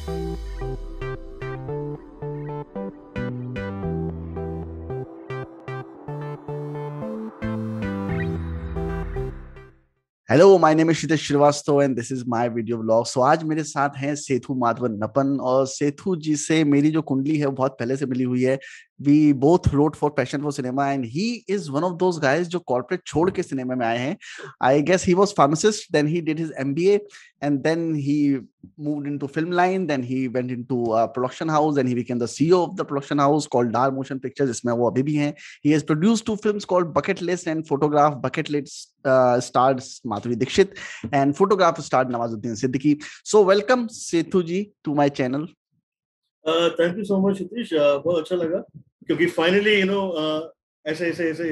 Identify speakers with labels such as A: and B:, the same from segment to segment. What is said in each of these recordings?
A: Hello, my name is Kshitij Srivastava and this is my video blog. So आज मेरे साथ हैं सेठू माधवन नपन, और सेठू जी से मेरी जो कुंडली है वो बहुत पहले से मिली हुई है। We both wrote for passion for cinema and he is one of those guys जो कॉर्पोरेट छोड़ के सिनेमा में आए हैं। I guess he was pharmacist, then he did his MBA and then he moved into film line, then he went into a production house and he became the CEO of the production house called Dar Motion Pictures, जिसमें वो अभी भी हैं। He has produced 2 films called Bucket List and Photograph. Bucket List stars Madhuri Dixit and Photograph starred Nawazuddin Siddiqui. So welcome Sethu ji to my channel.
B: Thank you so much Hitesh, बहुत अच्छा लगा क्योंकि finally ऐसे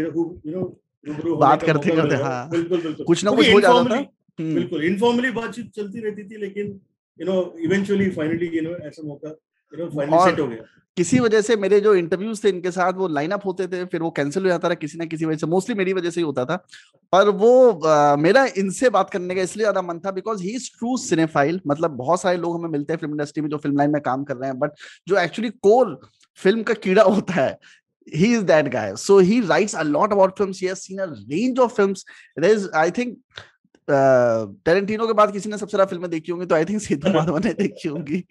B: रूबरू
A: बात करते करते, हाँ,
B: बिल्कुल बिल्कुल
A: कुछ ना कुछ हो जाता था।
B: बिल्कुल इनफॉर्मली बातचीत चलती रहती थी, लेकिन इवेंचुअली फाइनली ऐसा मौका फाइनली सेट हो गया।
A: किसी वजह से मेरे जो इंटरव्यूज थे इनके साथ वो लाइन अप होते थे, फिर वो कैंसिल हो जाता था किसी ना किसी वजह से, मोस्टली मेरी वजह से ही होता था। पर वो मेरा इनसे बात करने का इसलिए ज्यादा मन था because he is true cinephile. मतलब बहुत सारे लोग हमें मिलते हैं फिल्म इंडस्ट्री में जो फिल्म लाइन में काम कर रहे हैं, बट जो एक्चुअली कोर फिल्म का कीड़ा होता है, he is that guy. So he writes a lot about films. He has seen a range of films. There is, I think, Tarantino के बाद किसी ने सबसे ज्यादा फिल्में देखी होंगी तो आई थिंक सेतु माधवन ने देखी होंगी।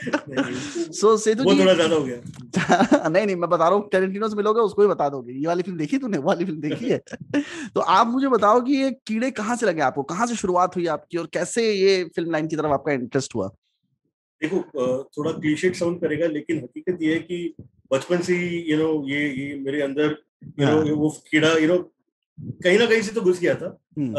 A: सो सेतु जी,
B: थोड़ा ज्यादा हो गया।
A: नहीं, मैं बता रहा हूँ, टेरेंटिनो से मिलोगे उसको ही बता दोगे ये वाली फिल्म देखी तूने, वो वाली फिल्म देखी है। तो आप मुझे बताओ कि ये कीड़े कहाँ से लगे आपको, कहाँ से शुरुआत हुई आपकी और कैसे ये फिल्म लाइन की तरफ आपका इंटरेस्ट हुआ?
B: देखो, थोड़ा क्लीशेड साउंड करेगा, लेकिन हकीकत ये है कि बचपन से ही ये मेरे अंदर वो कीड़ा कहीं ना कहीं से तो घुस गया था।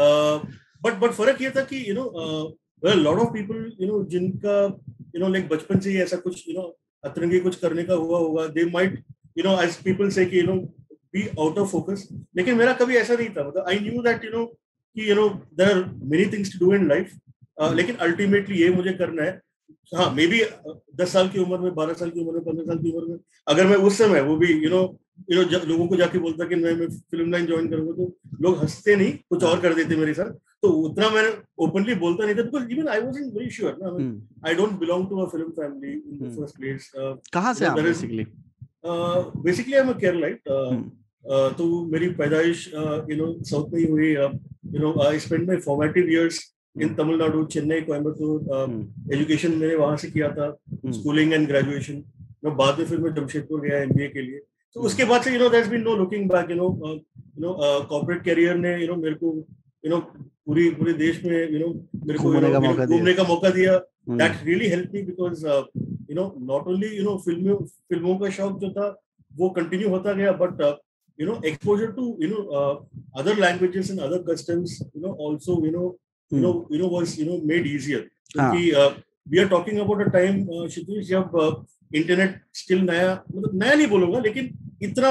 B: बट फर्क ये था कि लॉट ऑफ पीपल जिनका लाइक बचपन से ही ऐसा कुछ अतरंगी कुछ करने का हुआ होगा, दे माइट एज पीपल से कि बी आउट ऑफ फोकस। लेकिन मेरा कभी ऐसा नहीं था। मतलब आई न्यू दैट कि there are many things to do in life, लेकिन अल्टीमेटली ये मुझे करना है। हाँ, मे बी 10 साल की उम्र में, 12 साल की उम्र में, 15 साल की उम्र में अगर मैं उस समय वो भी लोगों को जाके बोलता कि मैं फिल्म लाइन ज्वाइन करूंगा, तो लोग हंसते नहीं, कुछ और कर देते मेरे साथ। तो उतना मैंने ओपनली बोलता नहीं था, because even I wasn't very sure ना, I don't belong to a film family in the first place.
A: कहां से आप basically?
B: Basically I am a Keralite. तो मेरी पैदाइश साउथ में ही हुई। I spent my formative years in Tamil Nadu, Chennai, Coimbatore. Education मैंने वहां से किया था, स्कूलिंग एंड ग्रेजुएशन। बाद में फिर मैं जमशेदपुर गया एमबीए के लिए। तो उसके बाद से there has been no looking back. Corporate career ने मेरे को पूरे देश में मेरे को घूमने का मौका दिया। That really help me because not only फिल्मों का शौक जो था वो कंटिन्यू होता गया, but exposure to other languages and other customs also was made easier, क्योंकि we are talking about a time Kshitij जब इंटरनेट स्टिल नया, मतलब नया नहीं बोलूंगा, लेकिन इतना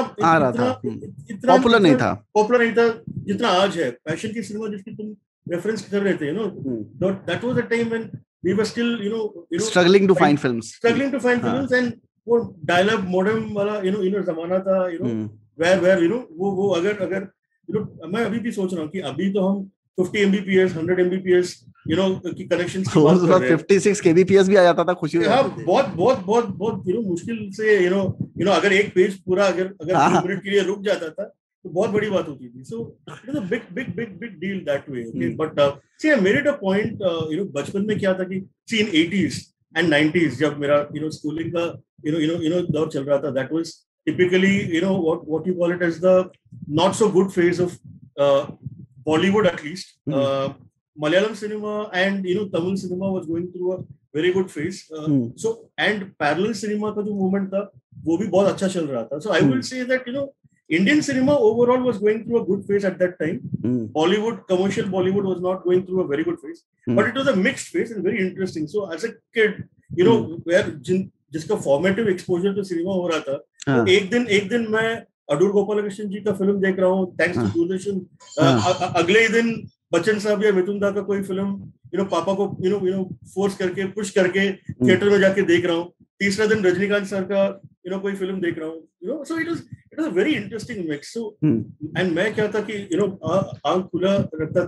A: पॉपुलर नहीं था
B: जितना आज है। पैशन की सिनेमा जिसकी तुम रेफरेंस कर रहे थे, that was a time when we were still
A: struggling to find films
B: and वो डायलॉग मॉडर्न वाला जमाना था, where वो अगर मैं अभी भी सोच रहा हूँ कि अभी तो हम 50 Mbps 100 Mbps की कनेक्शंस की बात कर रहे हैं।
A: 56 kbps भी आ जाता था, खुशी हो जाती थी।
B: बहुत मुश्किल से अगर एक पेज पूरा अगर 2 मिनट के लिए रुक जाता था तो बहुत बड़ी बात होती थी। So it was a big deal that way. Okay, but see I made it a point. बचपन में क्या था कि सी इन 80s एंड 90s जब मेरा स्कूलिंग का दौर चल रहा था, that was typically what you call it as the not so good phase of Bollywood, at least. Malayalam cinema and Tamil cinema was going through a very good phase. So and parallel cinema का जो movement था वो भी बहुत अच्छा चल रहा था. So I will say that Indian cinema overall was going through a good phase at that time. Bollywood, commercial Bollywood was not going through a very good phase, but it was a mixed phase and very interesting. So as a kid, where जिसका formative exposure तो cinema हो रहा था, तो एक दिन मैं अडूर गोपालकृष्ण जी का फिल्म देख रहा हूँ थैंक्स टू दूरदर्शन। अगले ही दिन बच्चन साहब या मिथुन दा का कोई फिल्म पापा को फोर्स करके पुश करके थिएटर में जाके देख रहा हूँ। तीसरा दिन रजनीकांत सर का कोई फिल्म देख रहा हूँ। So it was a very interesting mix. So and मैं क्या था कि आंख खुला रखता था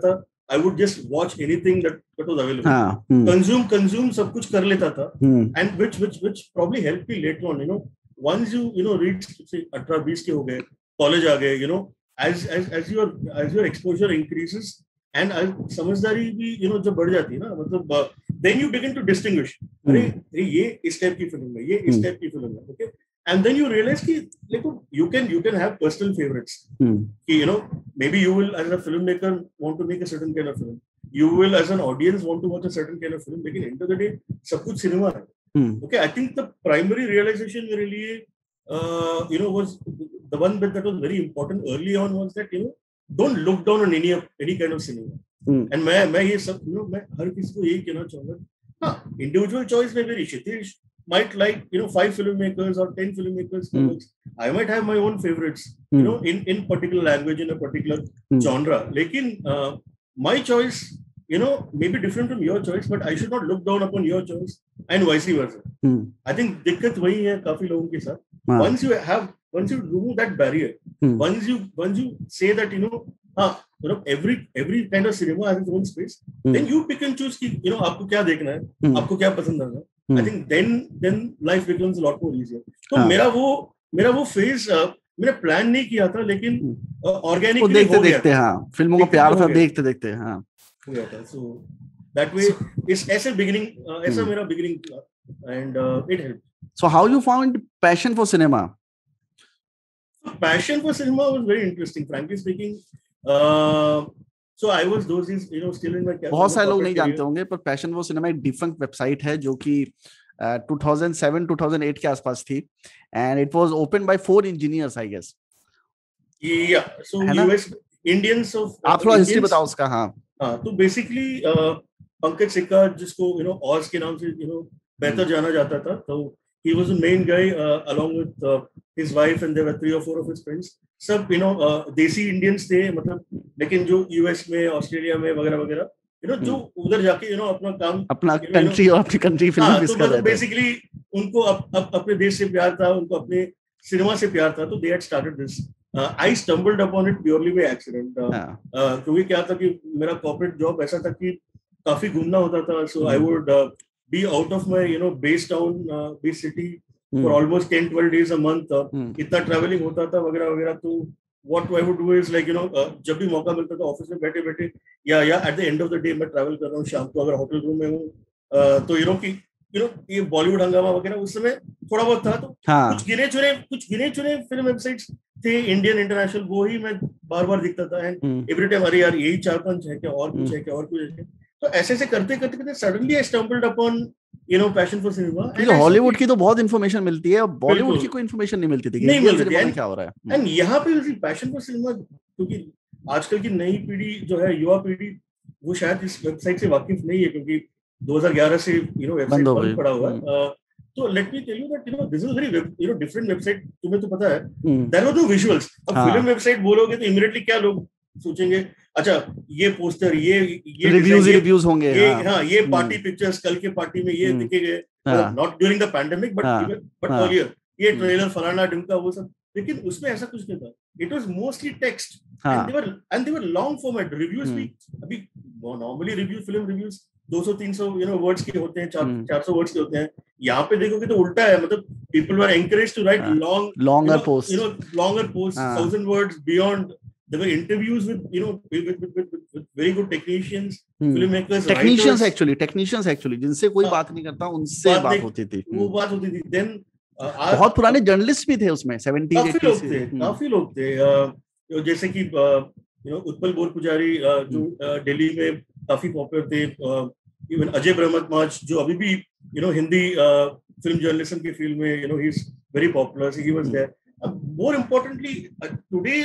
B: I would just watch anything that was available. Consume सब कुछ कर लेता था. And which probably helped me later on. Once you reach 18-20 के हो गए, college आ गए, as your exposure increases and समझदारी भी जब बढ़ जाती है ना, मतलब then you begin to distinguish. अरे ये इस टाइप की फिल्म है, ये इस टाइप की फिल्म है, okay. And then you realize कि you can have personal favorites. Maybe you will as a filmmaker want to make a certain kind of film. You will as an audience want to watch a certain kind of film. लेकिन end of the day सब कुछ cinema है. Okay, I think the primary realization मेरे लिए was the one bit that was very important early on was that don't look down on any kind of cinema. And मैं ये सब मैं हर किसी को यही कहना चाहूँगा. हाँ, individual choice में मेरी Kshitij might like 5 filmmakers or 10 filmmakers. I might have my own favorites, in particular language, in a particular genre. Lekin my choice, may be different from your choice, but I should not look down upon your choice and vice versa. I think दिक्कत वही है काफी लोगों के साथ. Once you remove that barrier, once you say that every kind of cinema has its own space, then you pick and choose कि आपको क्या देखना है, आपको क्या पसंद आना है. I think then life becomes a lot more easier. तो मेरा वो phase मैंने प्लान नहीं किया था, लेकिन ऑर्गेनिकली हो गया था. हाँ,
A: फिल्मों को प्यार था देखते देखते. हाँ,
B: हो गया था. So that way is ऐसे beginning, ऐसा मेरा beginning था, and it helped.
A: So how you found passion for cinema?
B: Passion for cinema was very interesting, frankly speaking. So I was those days, still in my career.
A: बहुत सारे लोग नहीं जानते होंगे, पर पैशन फॉर सिनेमा एक different website है जो कि 2007-2008 के आसपास थी, and it was opened by 4 engineers, I guess.
B: Yeah, so US Indians of.
A: आप थोड़ा हिस्ट्री बताओ उसका. हाँ,
B: तो बेसिकली पंकज सिक्का, जिसको ऑज के नाम से बेहतर जाना जाता था, तो he was the main guy along with his wife, and there were 3 or 4 of his friends. सब देसी इंडियंस थे, मतलब, लेकिन जो यूएस में, ऑस्ट्रेलिया में वगैरह वगैरह जो उधर जाके अपना काम,
A: अपना कंट्री और अपनी कंट्री फिल्म मिस कर रहे थे.
B: बेसिकली उनको अपने देश से प्यार था, उनको अपने सिनेमा से प्यार था, तो they had started this. I stumbled upon it purely by accident, क्योंकि क्या था कि मेरा कॉर्पोरेट जॉब ऐसा था कि काफी घूमना होता था. So I would be out of my base town, base city for almost 10-12 days a month. इतना traveling होता था वगैरह वगैरह. तो what I would do is like जब भी मौका मिलता था ऑफिस में बैठे बैठे या at the end of the day मैं travel कर रहा हूँ, शाम को अगर होटल रूम में हूँ, तो ये बॉलीवुड हंगामा वगैरह उस समय थोड़ा बहुत था, तो कुछ गिने चुने फिल्म वेबसाइट्स थे, इंडियन इंटरनेशनल, वो ही मैं बार बार दिखता था. एंड एवरी टाइम अरे यार यही 4-5 है क्या, और कुछ है क्या, और कुछ है. तो ऐसे करते करते suddenly I stumbled upon passion for cinema.
A: Hollywood की तो बहुत इन्फॉर्मेशन मिलती है, बॉलीवुड की कोई इन्फॉर्मेशन नहीं मिलती थी,
B: नहीं मिलती
A: है क्या हो रहा है.
B: एंड यहाँ पे पैशन फॉर सिनेमा, क्योंकि आजकल की नई पीढ़ी जो है, युवा पीढ़ी, वो शायद इस वेबसाइट से वाकिफ नहीं है, क्योंकि 2011 से वेबसाइट बंद पड़ा हुआ है. तो let me tell you that this is very different website. तुम्हें तो पता है, देयर वर नो विजुअल्स. अब फिल्म वेबसाइट बोलोगे तो इमीडिएटली क्या लोग सोचेंगे, अच्छा ये पोस्टर, ये
A: रिव्यूज होंगे,
B: ये पार्टी पिक्चर्स, कल के पार्टी में ये दिखेंगे, not during the pandemic but earlier, ये ट्रेलर फलाना ढिमका वो सब. लेकिन उसमें ऐसा कुछ नहीं था. It was mostly text, and they were long format reviews भी. अभी नॉर्मली फिल्म रिव्यूज 200-300 वर्ड्स के होते हैं, 400 वर्ड्स के होते हैं. यहाँ पे देखोगे तो उल्टा है, मतलब people were encouraged to write longer posts, 1000 words beyond. There were interviews with very good technicians, filmmakers,
A: technicians actually जिनसे कोई बात नहीं करता, उनसे बात होती थी.
B: वो बात होती थी. Then
A: बहुत पुराने जर्नलिस्ट भी थे उसमें, 70s 80s
B: काफी लोग थे. जैसे कि उत्पल बोर पुजारी, जो दिल्ली में काफी पॉपुलर थे. इवन अजय ब्रह्ममाज, जो अभी भी हिंदी फिल्म जर्नलिज्म की फील्ड में he is very popular, so he was there. More importantly, today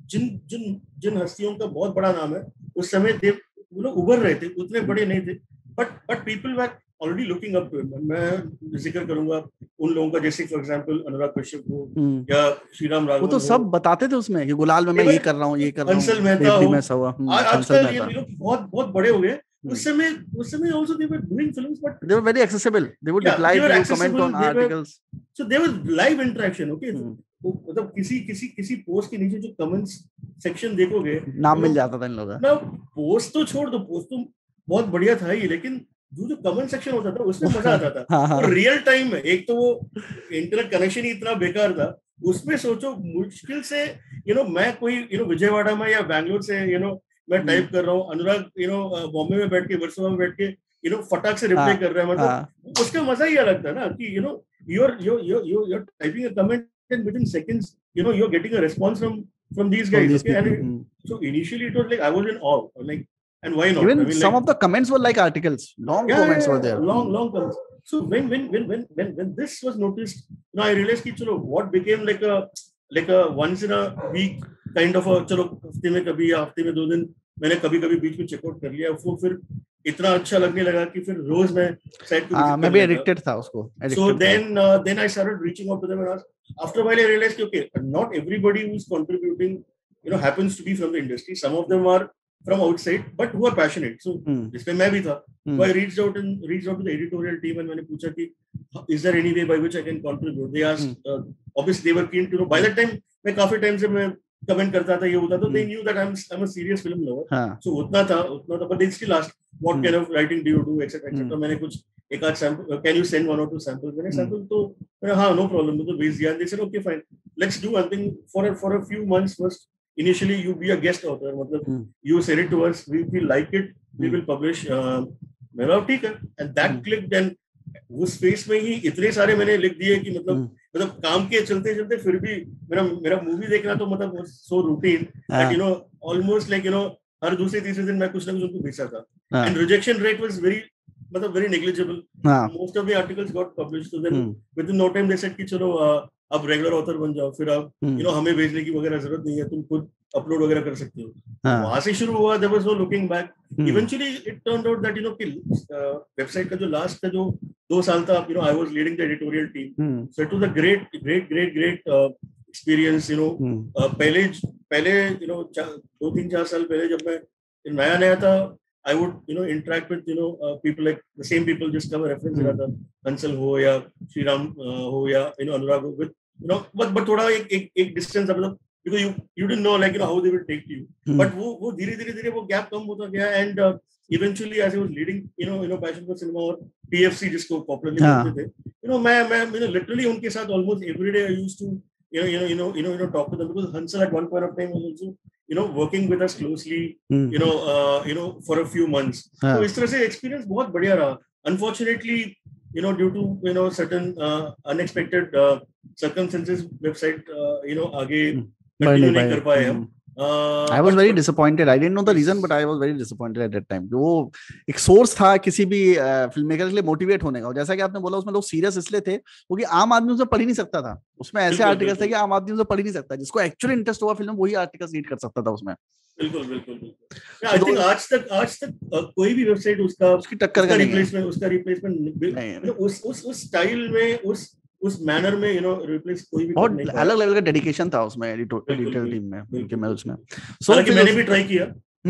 B: जिन हस्तियों का बहुत बड़ा नाम है, उस समय वो लोग उभर रहे थे, उतने बड़े नहीं थे, but people were already looking up to. मैं जिक्र करूंगा उन लोगों का, जैसे फॉर एग्जांपल अनुराग कश्यप हो या श्रीराम राघवन.
A: वो तो सब बताते थे उसमें कि गुलाल में मैं ये कर रहा हूँ, ये कर रहा हूँ.
B: हंसल मेहता हो, आजकल ये लोग बहुत बड़े हो गए. उस समय also they were doing films, but
A: they were very accessible. They would reply to comment on articles.
B: So there was live interaction. Okay, मतलब किसी पोस्ट के नीचे जो कमेंट्स सेक्शन देखोगे,
A: नाम मिल जाता था इन लोगों का
B: ना, पोस्ट तो छोड़ दो, पोस्ट तो बहुत बढ़िया था ही, लेकिन जो कमेंट सेक्शन होता था उसमें मजा आता था।
A: हाँ,
B: और रियल टाइम में एक तो वो इंटरनेट कनेक्शन ही इतना बेकार था, उसमें सोचो मुश्किल से मैं कोई विजयवाड़ा में या बैंगलोर से मैं टाइप कर रहा हूँ, अनुराग बॉम्बे में बैठ के, वर्सोवा में बैठ के फटाक से रिप्लाई कर रहा है, मतलब उसका मजा ही अलग था ना, कि you're typing a comment and within seconds you're getting a response from these guys, okay? And so initially it was like I was in awe, like, and why not?
A: Even
B: I mean,
A: some
B: like,
A: of the comments were like articles, long comments were there,
B: long comments. So when this was noticed, I realized कि चलो what became like a once in a week kind of a, चलो हफ्ते में कभी या हफ्ते में 2 दिन मैंने कभी बीच में चेकआउट कर लिया, वो फिर इतना अच्छा लगने लगा कि फिर रोज मैं साइट को
A: मैं भी एडिक्टेड था उसको।
B: So then I started reaching out to them and asked. After a while, I realized, okay, not everybody who's contributing, happens to be from the industry. Some of them are from outside, but who are passionate. So जिसमें मैं भी था, so I reached out to the editorial team and मैंने पूछा कि is there any way by which I can contribute? They asked, obviously they were keen to know. By that time मैं काफी time से मैं कमेंट करता था, ये होता था, they knew that I'm a serious film lover. So उतना था, but they still asked what kind of writing do you do, etc. etc. मैंने कुछ एक आध sample, can you send 1 or 2 sample, मैंने सैंपल तो हाँ नो प्रॉब्लम, तो भेज दिया। They said okay fine, let's do one thing for a few months first, initially you be a guest author, मतलब you send it to us, we like it, we will publish. मेरा ठीक है, and that click. Then उस space में ही इतने सारे मैंने लिख दिए कि मतलब काम के चलते चलते फिर भी मेरा मूवी देखना तो मतलब so routine that almost like हर दूसरे तीसरे दिन मैं कुछ ना कुछ उनको भेजा था, and rejection rate was very negligible. Most of the articles got published, so then within no time they said कि चलो अब रेगुलर ऑथर बन जाओ, फिर आप हमें भेजने की वगैरह जरूरत नहीं है, तुम खुद अपलोड वगैरह कर सकते हो। वहां से शुरू हुआ, there was no looking back. Eventually it turned out that website का जो लास्ट का जो 2 साल था, I was leading the editorial team, so it was a great experience. पहले 2-3-4 साल पहले जब मैं नया था, I would interact with people like the same people, just cover reference रहा था, Hansal हो या श्रीराम हो या अनुराग हो, with but थोड़ा एक distance, मतलब because you didn't know like how they will take to you, but वो धीरे वो gap कम होता गया, and eventually as I was leading Passion for Cinema और PFC जिसको popularly बोलते थे, मैं literally उनके साथ almost every day I used to talk to them, because Hansal at one point of time was also working with us closely, for a few months. So इस तरह से experience बहुत बढ़िया रहा. Unfortunately, due to certain unexpected circumstances, website आगे continue नहीं कर पाए हम.
A: I was very disappointed. I didn't know the reason, but I was very disappointed at that time. वो एक सोर्स था किसी भी फिल्म मेकर के लिए मोटिवेट होने का, जैसा कि आपने बोला उसमें लोग सीरियस इसलिए थे क्योंकि आम आदमी उसे पढ़ ही नहीं सकता था। उसमें ऐसे आर्टिकल्स थे कि आम आदमी उसे पढ़ ही नहीं सकता, जिसको एक्चुअली इंटरेस्ट हुआ फिल्म वही आर्टिकल्स रीड कर सकता था उसमें।
B: बिल्कुल। आई थिंक आज तक कोई भी वेबसाइट उसकी टक्कर का रिप्लेसमेंट उस स्टाइल में, उस मैनर में रिप्लेस कोई भी
A: बहुत अलग लेवल का डेडिकेशन था उसमें एडिटोरियल टीम में उनके में उसमें।
B: हालांकि मैंने भी ट्राई किया,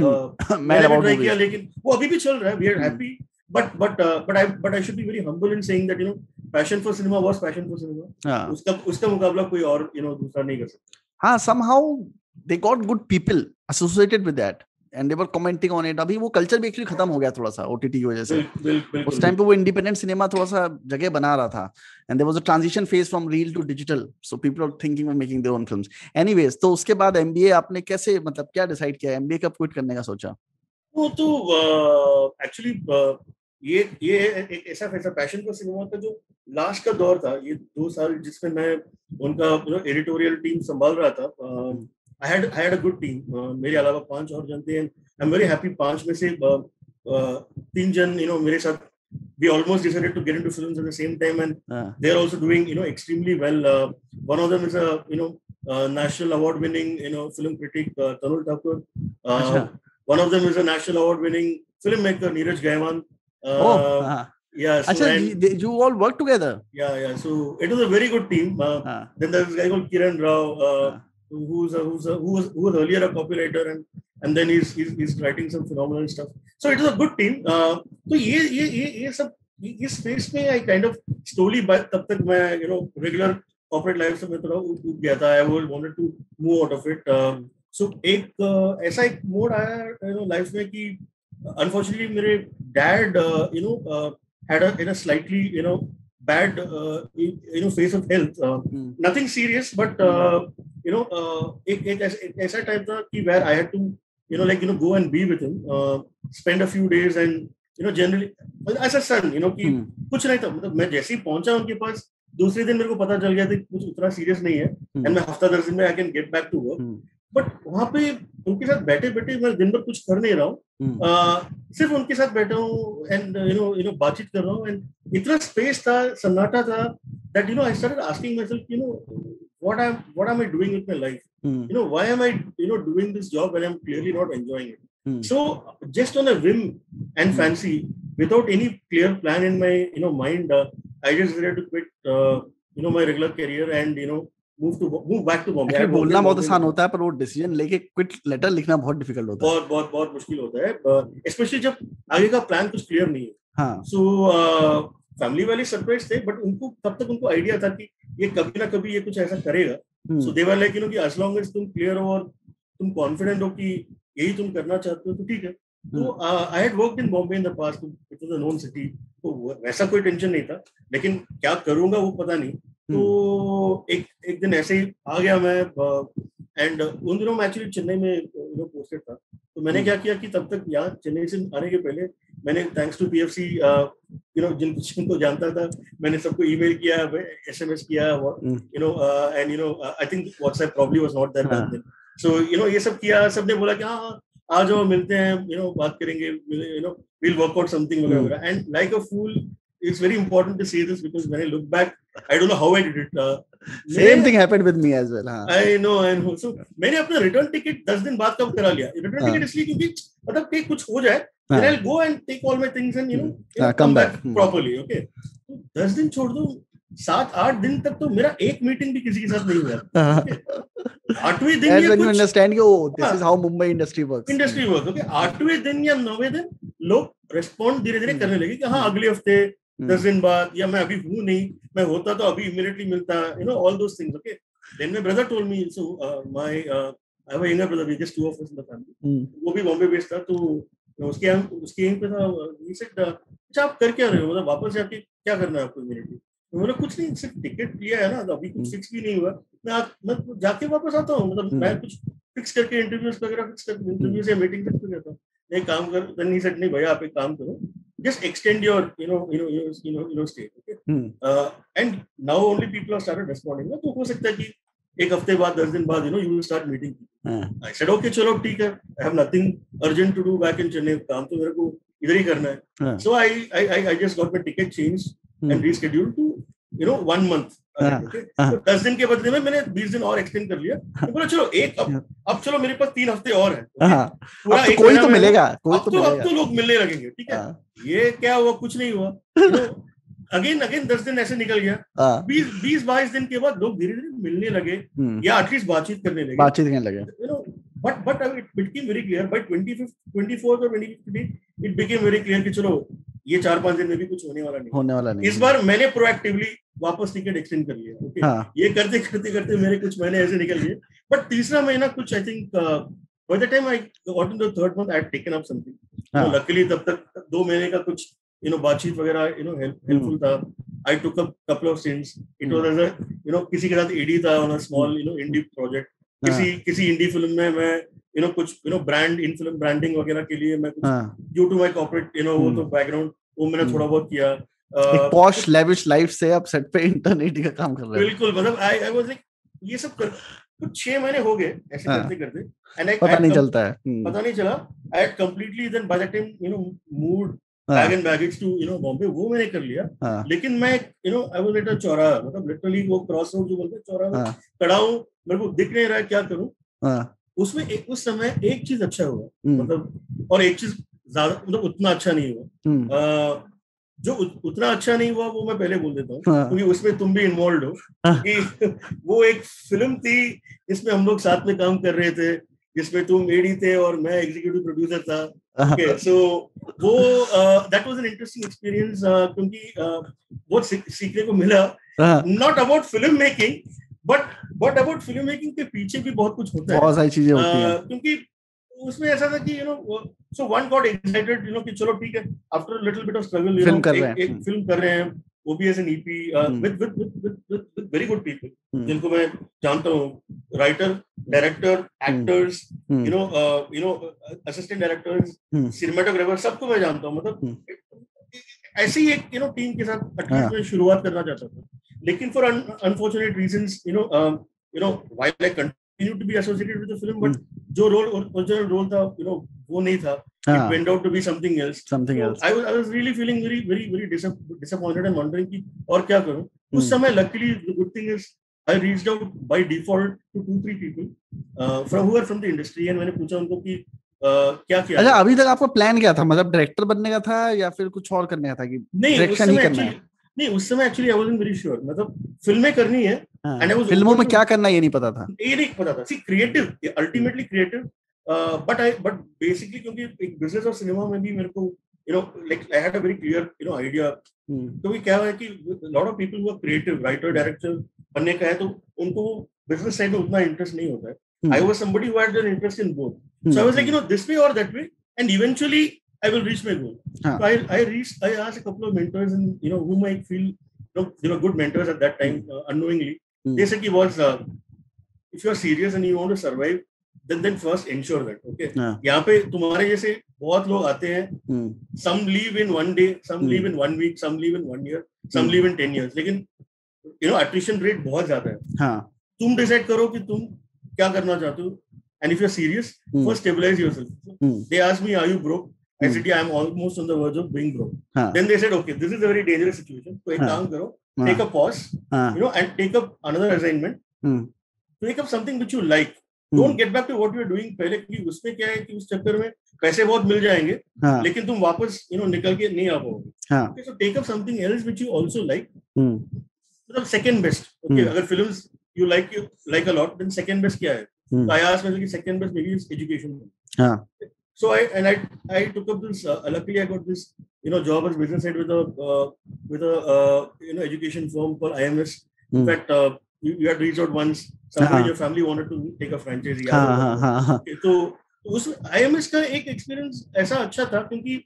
B: लेकिन वो अभी भी चल रहा है। We are happy, but I should be very humble in saying that Passion for Cinema was Passion for Cinema. उसका मुकाबला कोई और दूसरा नहीं कर सकता।
A: हाँ, somehow they got good people associated with that and they were commenting on it. अभी वो कल्चर भी एक्चुअली खत्म हो गया थोड़ा सा ओटीटी की वजह से। उस टाइम पे वो इंडिपेंडेंट सिनेमा थोड़ा सा जगह बना रहा था, and there was a transition phase from reel to digital, so people are thinking of making their own films. Anyways, तो उसके बाद MBA आपने कैसे, मतलब क्या डिसाइड किया, MBA कब क्विट करने का सोचा?
B: वो तो एक्चुअली ये एक ऐसा पैशन फॉर सिनेमा का जो लास्ट का दौर था, ये 2 साल जिसमें मैं उनका एडिटोरियल टीम संभाल रहा था। I had a good team. मेरे अलावा 5 और जन थे, and I'm very happy 5 में से 3 जन मेरे साथ, we almost decided to get into films at the same time, and they're also doing extremely well. One of them is a national award winning film critic, Tanul Thakur. One of them is a national award winning filmmaker, Neeraj Gaiwan. Yeah, so
A: Achha, you all work together?
B: Yeah, so it was a very good team. Then there's a guy called Kiran Rao, who was earlier a copywriter, and then he's writing some phenomenal stuff. So it was a good team. तो ये सब इस space में I kind of slowly, तब तक मैं regular corporate life से मैं थोड़ा उब गया था. I wanted to move out of it. So एक ऐसा एक मोड आया लाइफ में कि अनफॉर्चुनेटली मेरे dad had a slightly bad phase of health. Nothing serious, but एक ऐसा टाइम था कि where I had to go and be with him, spend a few days, and generally as a son, कि कुछ नहीं था. मतलब मैं जैसे ही पहुंचा उनके पास, दूसरे दिन मेरे को पता चल गया था कुछ उतना सीरियस नहीं है, एंड मैं हफ्ता 10 दिन में I can get back to work. But वहां पे उनके साथ बैठे बैठे मैं दिन भर कुछ कर नहीं रहा हूँ, सिर्फ उनके साथ बैठा हूँ एंड बातचीत कर रहा हूँ, एंड इतना स्पेस था, सन्नाटा था, that I started asking myself what am I doing with my life? Why am I doing this job when I'm clearly not enjoying it? So just on a whim and fancy, without any clear plan in my mind, I just decided to quit my regular career and move back to Bombay.
A: बोलना बहुत आसान होता है, पर वो decision लेके quit letter लिखना बहुत डिफिकल्ट होता है.
B: बहुत बहुत बहुत मुश्किल होता है, स्पेशली जब आगे का प्लान कुछ क्लियर नहीं है.
A: हाँ.
B: सो फैमिली वाले सरप्राइज थे, बट तब तक उनको आइडिया था कि ये कभी ना कभी ये कुछ ऐसा करेगा. सो दे वर लाइक कि as long as तुम क्लियर हो और तुम कॉन्फिडेंट हो कि यही तुम करना चाहते हो तो ठीक है. तो I had worked in Bombay in the past, it was a known city, तो वैसा कोई टेंशन नहीं था, लेकिन क्या करूंगा वो पता नहीं. तो एक दिन ऐसे ही आ गया मैं, एंड उन दिनों मैं एक्चुअली चेन्नई में पोस्टेड था. तो मैंने क्या किया कि तब तक यहाँ चेन्नई से आने के पहले मैंने थैंक्स टू पीएफसी जिनको जानता था, मैंने सबको ईमेल किया, एसएमएस किया, and I think WhatsApp probably was not there back then. So ये सब किया, सबने बोला कि हाँ आ जाओ मिलते हैं, बात करेंगे, we'll work out something वगैरह. And like a fool, it's very important to say this because when I look back, I don't know how I did it.
A: Same thing happened with me as well.
B: I know. So मैंने अपना return ticket 10 दिन बाद कब करा लिया. Return ticket इसलिए क्योंकि मतलब कहीं कुछ हो जाए, then I'll go and take all my things and come back properly. Okay. 10 दिन छोड़ दो, 7-8 दिन तक तो मेरा एक मीटिंग भी किसी के साथ नहीं हुआ. 8वें दिन
A: ये कुछ understand कि this is how Mumbai industry works.
B: Okay. 8वें दिन या 9वें दिन लोग रिस्पॉन्ड धीरे धीरे करने लगे कि हाँ अगले हफ्ते 10 दिन बाद, या मैं अभी हूँ नहीं, मैं होता तो अभी इमीडिएटली मिलता, all those things. Okay. Then my brother told me, so I have a younger brother, we just 2 of us in the family. वो भी बॉम्बे बेस्ड था, तो उसके यहीं पे था. he said, अच्छा आप कर क्या रहे हो, मतलब वापस जाके क्या करना है आपको इमीडिएटली. तो मैंने कुछ नहीं, सिर्फ टिकट लिया है ना, तो अभी कुछ फिक्स भी नहीं हुआ, मैं जाके वापस आता हूँ, मतलब मैं कुछ फिक्स करके इंटरव्यूज वगैरह फिक्स करके इंटरव्यूज या मीटिंग फिक्स कर देता हूँ. नहीं काम कर, then he said नहीं भैया आप एक काम करो, just extend your stay. Okay. And now only people have started responding. तो हो सकता है कि एक हफ्ते बाद 10 दिन बाद you will start meeting. I said okay चलो ठीक है, I have nothing urgent to do back in Chennai, काम तो मेरे को इधर ही करना है. So I just got my ticket changed and rescheduled to 1 month. Okay. तो 10 दिन के बदले में मैंने 20 दिन और एक्सटेंड कर लिया. तो बोला चलो अब चलो मेरे पास 3 हफ्ते और हैं.
A: पूरा अब तो कोई तो मिलेगा,
B: अब तो लोग मिलने लगेंगे. ठीक है. ये क्या हुआ, कुछ नहीं हुआ. अगेन 10 दिन ऐसे निकल गया. 20-22 दिन के बाद लोग धीरे धीरे मिलने लगे, या एटलीस्ट बातचीत करने लगे. But it became very clear by 24th or 25th day, it became very clear कि चलो ये 4-5 दिन में भी कुछ होने वाला नहीं. इस बार मैंने प्रोएक्टिवली वापस टिकट एक्सटेंड कर लिया. ओके. ये करते मेरे कुछ महीने ऐसे निकल गए. बट तीसरा महीना कुछ I think by the time I got into the 3rd month, I had taken up something. Luckily तब तक 2 महीने का कुछ बातचीत वगैरह helpful था. I took up couple of stints. It was as a किसी के साथ AD था on a small indie project. किसी इंडी फिल्म में मैं कुछ ब्रांड इन फिल्म ब्रांडिंग वगैरह के लिए मैं कुछ ड्यू टू माय कॉर्पोरेट वो तो बैकग्राउंड वो मैंने थोड़ा बहुत किया.
A: एक पॉश लेविश लाइफ से अब सेट पे इंटरनेट का काम कर रहे हैं.
B: बिल्कुल. मतलब आई वाज लाइक ये सब कर कुछ 6 महीने हो गए ऐसे करते एंड
A: पता नहीं चलता है.
B: पता नहीं चला. I had completely then by the time moved bag and baggage to Bombay, वो मैंने कर लिया. लेकिन मैं आई वाज एट अ चौराहा, मतलब लिटरली वो क्रॉस रोड जो बोलते हैं चौराहा, खड़ा हूं, मेरे को दिख नहीं रहा है क्या करूं. उसमें उस समय एक चीज अच्छा हुआ, मतलब, और एक चीज ज्यादा मतलब उतना अच्छा नहीं हुआ. जो उतना अच्छा नहीं हुआ वो मैं पहले बोल देता हूँ, क्योंकि उसमें तुम भी इन्वॉल्व हो. कि वो एक फिल्म थी जिसमें हम लोग साथ में काम कर रहे थे, जिसमें तुम एडी थे और मैं एग्जीक्यूटिव प्रोड्यूसर था. Okay, so वो that was an interesting experience, क्योंकि बहुत सीखने को मिला not about film making but about film making के पीछे भी बहुत कुछ होता है,
A: बहुत सारी चीजें होती हैं,
B: क्योंकि उसमें ऐसा था कि सो वन गॉट एक्साइटेड कि चलो ठीक है, after little bit of struggle एक फिल्म कर रहे हैं, वो भी as an EP with very good people जिनको मैं जानता हूँ, writer, director, actors, assistant directors, cinematographer, सबको मैं जानता हूँ, मतलब ऐसे ही एक टीम के साथ एटलीस्ट मैं शुरुआत करना चाहता था, लेकिन for unfortunate reasons while I continue to be associated with the film, but जो original role था, वो नहीं था. It went out to be something else. I was really feeling very, very, very disappointed and wondering कि और क्या करूं. उस समय luckily the good thing is I reached out by default to 2-3 people who are from the industry, and मैंने पूछा उनको कि क्या किया.
A: अच्छा, अभी तक आपका प्लान क्या था, मतलब डायरेक्टर बनने का था या फिर कुछ और करने का था कि डायरेक्शन ही करना है?
B: नहीं, उस समय actually I wasn't very sure, मतलब फिल्में करनी है,
A: एंड आई वाज फिल्मों में क्या करना ये नहीं पता था.
B: See creative, ultimately creative, but basically क्योंकि एक बिजनेस और सिनेमा में भी मेरे को like I had a very clear idea, क्योंकि क्या है कि lot of people who are creative, writer, director बनने का है, तो उनको बिजनेस साइड में उतना इंटरेस्ट नहीं होता है. I was somebody who had an interest in both, so I was like this way और that way, and eventually I will reach my goal. So I asked a couple of mentors, and whom I feel good mentors at that time, unknowingly. They said, if you are serious and you want to survive, then first ensure that, okay. यहाँ पे तुम्हारे जैसे बहुत लोग आते हैं, some leave in 1 day, some leave in 1 week, some leave in 1 year, some leave in 10 years. लेकिन attrition rate बहुत ज्यादा है. तुम decide करो कि तुम क्या करना चाहते हो, and if you are serious, first stabilize yourself. They asked me, are you broke? I said, yeah, I'm almost on the verge of being broke. Then they said, okay, this is a very dangerous situation. So, एक काम करो, take a pause, and take up another assignment. Take up something which you like. Don't get back to what you were doing पहले, क्योंकि उसमें क्या है कि उस चक्कर में पैसे बहुत मिल जाएंगे, लेकिन तुम वापस निकल के नहीं आ पाओगे. Okay, so take up something else which you also like. मतलब second best. Okay, अगर films you like a lot, then second best क्या है? So I asked myself, second best maybe is education. So I took up this. Luckily, I got this job as business head with a education firm called IMS. In fact, you had reached out once. Somebody in your family wanted to take a franchise. Okay, तो उस IMS का एक experience ऐसा अच्छा था, क्योंकि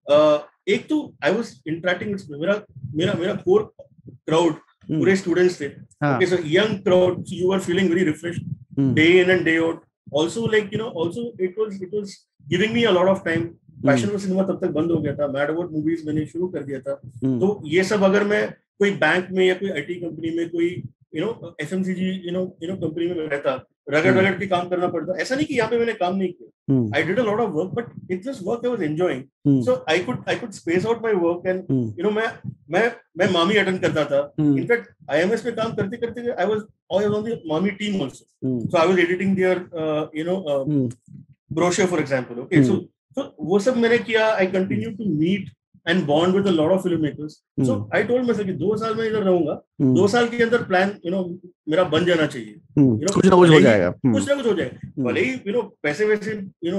B: एक तो I was interacting with मेरा core crowd पूरे students थे. Okay, so young crowd, so you were feeling very refreshed day in and day out. Also, like also it was giving me a lot of time. Passion for cinema तब तक बंद हो गया था, mad about movies मैंने शुरू कर दिया था. तो ये सब अगर मैं कोई बैंक में या कोई आईटी कंपनी में, कोई एफएमसीजी कंपनी में रहता, रगड़ के काम करना पड़ता. ऐसा नहीं कि यहाँ पे मैंने काम नहीं किया. I did a lot of work, but it's just work I was enjoying. So I could space out my work, and मैं मामी अटेंड करता था. इनफैक्ट आईएमएस में काम करते करते I was on the MAMI team also. So I was editing their brochure, for example. Okay, so वो सब मैंने किया. I continue to meet and bond with a lot of filmmakers. So I told myself कि 2 साल में इधर रहूंगा, 2 साल के अंदर प्लान मेरा बन जाना चाहिए.
A: कुछ ना कुछ हो जाएगा,
B: भले ही पैसे वैसे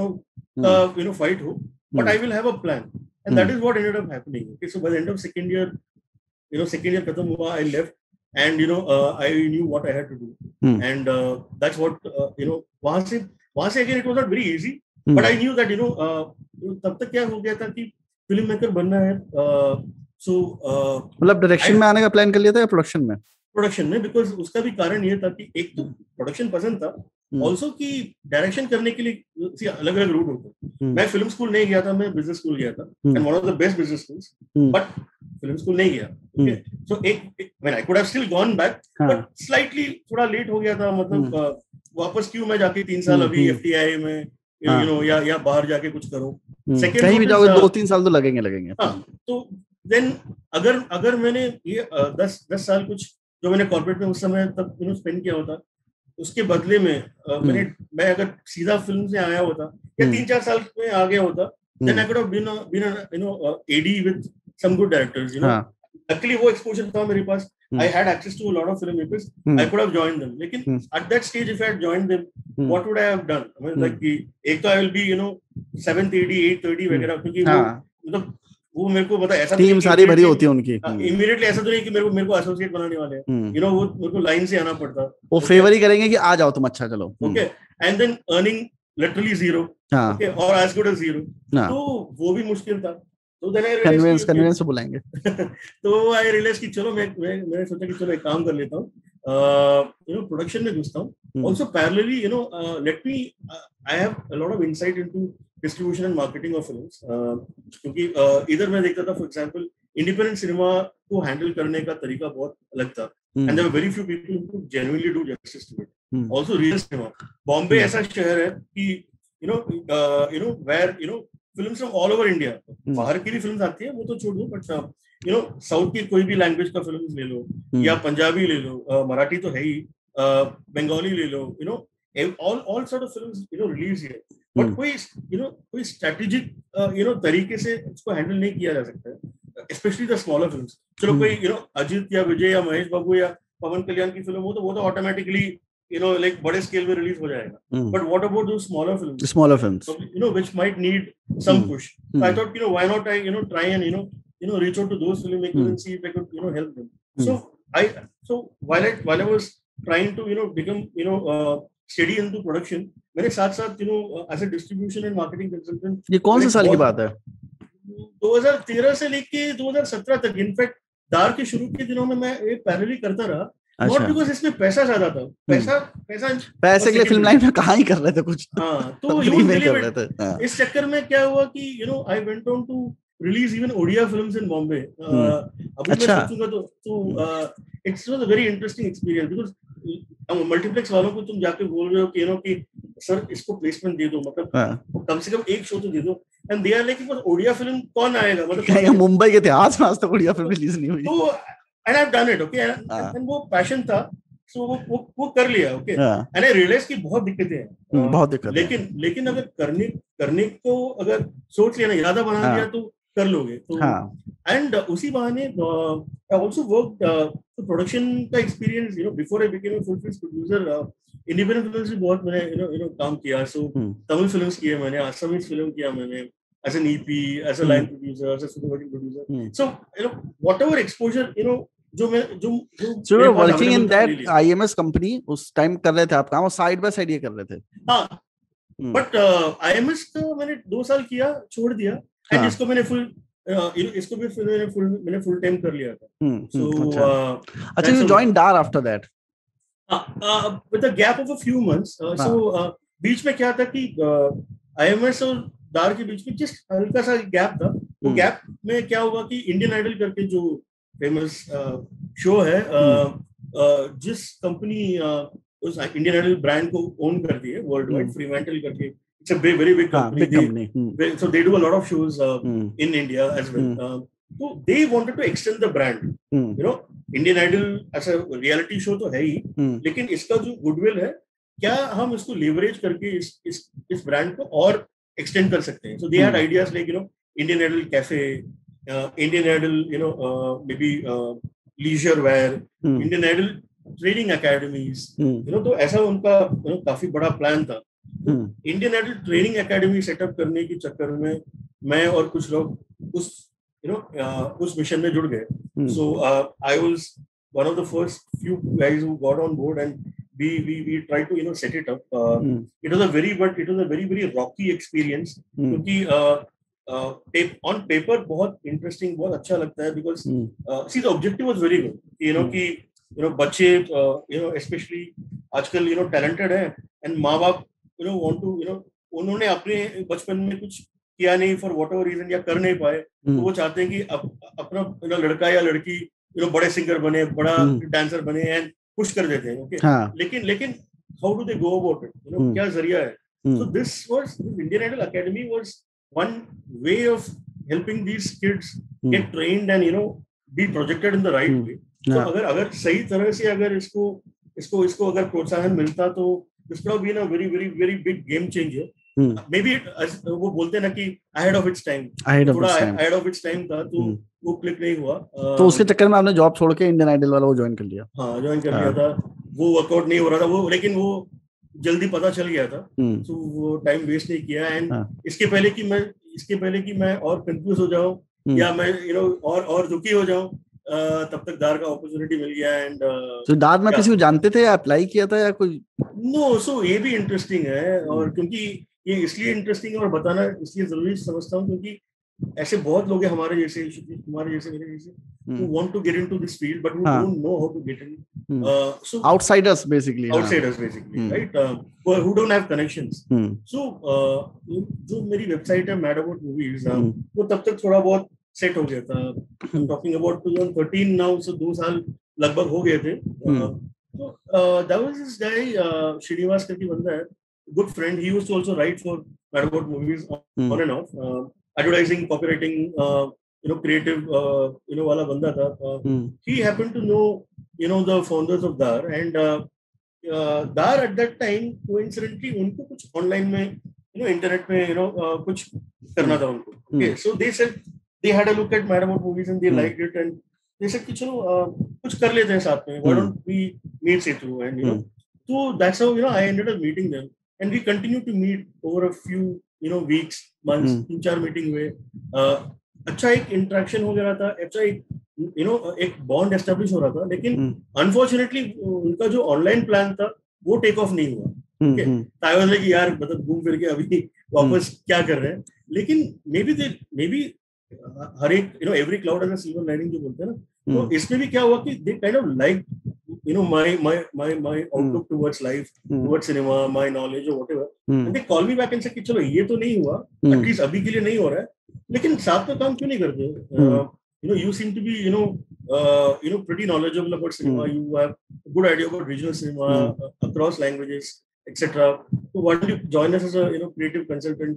B: फाइट हो, but I will have a plan, and that is what ended up happening. Okay, so by the end of second year खत्म हुआ, I left, and I knew what I had to do, and that's what वहां से again it was not very easy, but I knew that तब तक क्या हो गया था कि फिल्म मेकर बनना है. So
A: मतलब डायरेक्शन में आने का प्लान कर लिया था या प्रोडक्शन में?
B: बिकॉज उसका भी कारण ये था कि एक तो प्रोडक्शन पसंद था, ऑल्सो कि डायरेक्शन करने के लिए अलग अलग रूट होते हैं. मैं फिल्म स्कूल नहीं गया था, मैं बिजनेस स्कूल गया था, and one of the best business schools, but film school नहीं गया. Okay, so when I could have still gone back, but slightly थोड़ा लेट हो गया था. मतलब वापस क्यों मैं जाके 3 साल अभी एफटीआई में या बाहर जाके कुछ करूं.
A: सेकंड कहीं भी जाओगे 2-3 साल तो लगेंगे.
B: तो देन अगर मैंने ये 10 साल कुछ जो मैंने कॉर्पोरेट में उस समय तक स्पेंड किया होता, उसके बदले में मैं अगर सीधा फिल्म से आया होता या 3-4 साल में आ गया होता, then I could have been AD with some good directors. Luckily वो exposure था मेरे पास. I had access to a lot of filmmakers. I could have joined them. लेकिन at that stage, if I had joined them, what would I have done? I mean, like एक तो I will be 7th AD, 8th AD वगैरह, क्योंकि वो मतलब वो मेरे को पता ऐसा
A: टीम सारी भरी होती है उनकी,
B: इमीडिएटली ऐसा तो नहीं कि मेरे को एसोसिएट बनाने वाले हैं, वो मेरे को लाइन से आना पड़ता,
A: वो फेवर ही करेंगे कि आ जाओ तुम, अच्छा चलो,
B: okay, and then earning literally zero, okay, और एज गुड एज जीरो, तो वो भी मुश्किल था। तो देन आई रियलाइज
A: कन्विंस से बुलाएंगे
B: तो आई रियलाइज कि चलो मैंने सोचा कि चलो एक काम कर लेता हूँ, प्रोडक्शन में घुसता हूँ, also parallelly let me, I have a lot of insight into distribution and marketing of films, क्योंकि इधर मैं देखता था फॉर एग्जांपल इंडिपेंडेंट सिनेमा को हैंडल करने का तरीका बहुत अलग था, and there were very few people who genuinely do justice to it. Also real cinema, Bombay ऐसा शहर है कि where films from all over India, बाहर की भी फिल्म्स आती है, वो तो छोड़ दो, बट साउथ की कोई भी लैंग्वेज का फिल्म्स ले लो, या पंजाबी ले लो, मराठी तो है ही, बंगाली ले लो, all sort of films release here, but कोई स्ट्रेटेजिक तरीके से इसको हैंडल नहीं किया जा सकता है, स्पेशली द स्मॉलर फिल्म्स। चलो कोई अजित या विजय या महेश बाबू या पवन कल्याण की फिल्म हो तो वो तो ऑटोमेटिकली लाइक बड़े स्केल में रिलीज हो जाएगा, but what about the smaller films which might need some push, so I thought why not I try and reach out to those filmmakers and see if I could help them. So while I was trying to become steady into production, मैंने साथ as a distribution and marketing consultant,
A: ये कौन से साल की बात है?
B: 2013 से लेके 2017 तक, इनफैक्ट दार के शुरू के दिनों में मैं एक पैरेलली करता रहा, नॉट बिकॉज़ इसमें पैसा ज्यादा था, पैसे
A: के लिए फिल्म लाइन में कहाँ ही कर रहे थे कुछ,
B: तो इस चक्कर में क्या हुआ कि I went on to release even Odia films in Bombay. अभी मैं सोचूंगा तो it's was a very interesting experience, because multiplex वालों को तुम जाके बोल रहे हो कि सर इसको प्लेसमेंट दे दो, मतलब कम से कम एक शो तो दे दो, and they are like Odia film कौन आएगा, मतलब
A: मुंबई के इतिहास में आज तक ओडिया फिल्म रिलीज नहीं हुई,
B: तो and I've done it, okay, and वो पैशन था, so वो कर लिया, okay, and I realized कि बहुत दिक्कतें हैं,
A: बहुत दिक्कतें,
B: लेकिन अगर करने को अगर सोच लिया ना, इरादा बना लिया तो कर लोगे, तो एंड उसी बहाने I also worked प्रोडक्शन का experience, before I became a full-fledged producer, independent films भी बहुत मैंने काम किया, so तमिल फिल्म्स किए मैंने, असमीज फिल्म किया मैंने, as an EP, as a line producer, as a supervising producer. So whatever exposure जो
A: So you were working in that IMS company उस टाइम कर रहे थे आप काम, और साइड बाय साइड ये कर रहे थे?
B: हाँ, बट IMS तो मैंने 2 साल किया, छोड़ दिया, एंड इसको मैंने इसको भी मैंने फुल टाइम कर लिया था। So
A: अच्छा, you joined DAR after that?
B: With a gap of a few months. So बीच में क्या था कि IMS और दार के बीच में जस्ट हल्का सा गैप था, वो गैप में क्या हुआ कि इंडियन आइडल करके जो फेमस शो है, जिस कंपनी उस इंडियन आइडल ब्रांड को ओन करती है वर्ल्ड वाइड, फ्रीमैंटल करके, it's a very big company, so they do a lot of shows in India as well, so they wanted to extend the brand, Indian Idol ऐसा reality show तो है ही, लेकिन इसका जो goodwill है, क्या हम इसको लेवरेज करके इस ब्रांड को और extend कर सकते हैं. So they had ideas like Indian Idol Cafe, Indian Idol maybe leisure wear, Indian Idol training academies, तो ऐसा उनका काफी बड़ा प्लान था. Indian Idol training academy setup करने के चक्कर में मैं और कुछ लोग उस मिशन में जुड़ गए. So I was one of the first few guys who got on board, and we tried to set it up. It was a very rocky experience, क्योंकि on paper बहुत interesting, बहुत अच्छा लगता है, because see the objective was very good, कि बच्चे especially आजकल talented हैं, and माँ बाप want to उन्होंने अपने बचपन में कुछ किया नहीं for whatever reason, या कर नहीं पाए, तो वो चाहते हैं कि अपना लड़का या लड़की बड़े सिंगर बने, बड़ा डांसर बने, एंड पुश कर देते हैं. ओके, लेकिन how do they go about it, क्या जरिया है? So this Indian Idol academy was one way of helping these kids get trained and be projected in the right way. तो अगर सही तरह से अगर इसको अगर प्रोत्साहन मिलता, तो this would be a very big game changer. Maybe वो बोलते हैं ना कि ahead of its time, थोड़ा ahead of its time था, तो वो क्लिक नहीं हुआ.
A: तो उसके चक्कर में आपने जॉब छोड़ के इंडियन आइडल वाला वो ज्वाइन कर लिया?
B: हाँ, ज्वाइन कर लिया था. वो वर्कआउट नहीं हो रहा था वो, लेकिन वो जल्दी पता चल गया था, तो वो टाइम वेस्ट नहीं किया. एंड इसके पहले कि मैं और कंफ्यूज हो जाऊं या मैं और दुखी हो जाऊं, तब तक दार का अपॉर्चुनिटी मिल गया एंड
A: तो दार में किसी को जानते थे या अप्लाई किया था या कोई?
B: नो, सो ये भी इंटरेस्टिंग है, और
A: हम्म,
B: क्योंकि ये इसलिए इंटरेस्टिंग है और बताना इसलिए जरूरी समझता हूँ क्योंकि ऐसे बहुत लोग हैं हमारे जैसे, तुम्हारे जैसे, मेरे जैसे, who
A: hmm,
B: want to get into this field but who
A: हाँ,
B: don't know how to get in. So
A: outsiders basically, हाँ।
B: outsiders basically,
A: hmm,
B: right? Who don't have connections.
A: Hmm,
B: So जो मेरी वेबसाइट है Mad About Movies,
A: हम्म,
B: वो तब तक थोड़ा बहुत सेट हो गया था. I'm
A: hmm,
B: talking about 2013 now, so 2 साल लगभग हो गए थे.
A: हम्म,
B: So there was this guy, Srinivas करके बंदा है, good friend. He used to also write for Mad About Movies on
A: hmm,
B: and off. Advertising, copywriting, creative, वाला बंदा था.
A: हम्म,
B: He happened to know, the founders of Dar, and Dar at that time coincidentally उनको कुछ online में, internet में, कुछ करना था उनको. Okay, so they said they had a look at Mad About Movies and they liked it, and they said कि चलो कुछ कर लेते हैं साथ में. Why don't we meet Setu? And so that's how I ended up meeting them, and we continued to meet over a few weeks, months. 3-4 meeting हुए. अच्छा एक इंटरेक्शन हो गया था, अच्छा एक बॉन्ड एस्टेब्लिश हो रहा था, लेकिन अनफॉर्चुनेटली उनका जो ऑनलाइन प्लान था वो टेक ऑफ नहीं हुआ. ओके, आई वाज लाइक यार मतलब घूम फिर के अभी वापस क्या कर रहे हैं. लेकिन मे बी हर एक every cloud has a silver lining जो बोलते हैं ना, तो इसमें भी क्या हुआ कि they kind of like my outlook towards life, towards cinema, my knowledge or whatever, and they call me back and say कि चलो ये तो नहीं हुआ, एटलीस्ट अभी के लिए नहीं हो रहा है, लेकिन साथ में काम क्यों नहीं करते? You seem to be pretty knowledgeable about cinema. You have a good idea about regional cinema, across languages, etc. So why don't you join us as a creative consultant?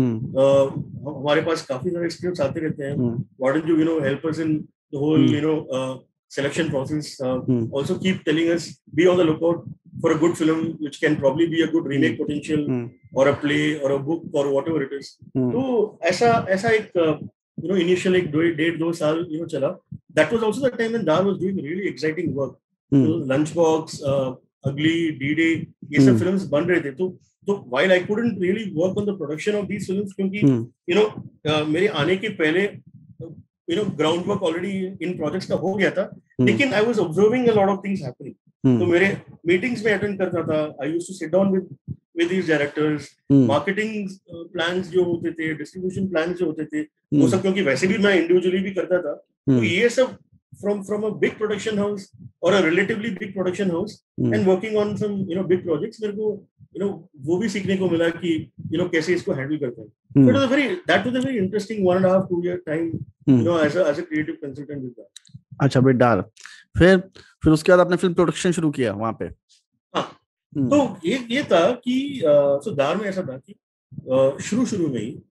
B: हमारे पास काफी सारे स्क्रिप्ट्स आते रहते हैं. Why don't you help us in the whole selection process? Also keep telling us, be on the lookout for a good film which can probably be a good remake potential, or a play or a book or whatever it is. तो ऐसा एक initial एक 1.5-2 साल चला. That was also the time when Dar was doing really exciting work. So Lunchbox, Ugly, D-Day, ये सब films बन रहे थे. तो while I couldn't really work on the production of these films क्योंकि मेरे आने के पहले ground work already in projects का हो गया था, लेकिन I was observing a lot of things happening. तो मेरे meetings में attend करता था. I used to sit down with these directors. Marketing plans जो होते थे, distribution plans जो होते थे, वो सब क्योंकि वैसे भी मैं individually भी करता था. तो ये सब from a big production house or a relatively big production house and working on some big projects, मेरे को वो भी सीखने को मिला कि कैसे इसको handle करते हैं. That was a very interesting 1.5-2 year time as a creative consultant with that.
A: अच्छा बेडार, फिर उसके बाद आपने फिल्म प्रोडक्शन शुरू किया वहां पे.
B: हाँ, तो ये था कि सो दार में ऐसा था कि शुरू में ही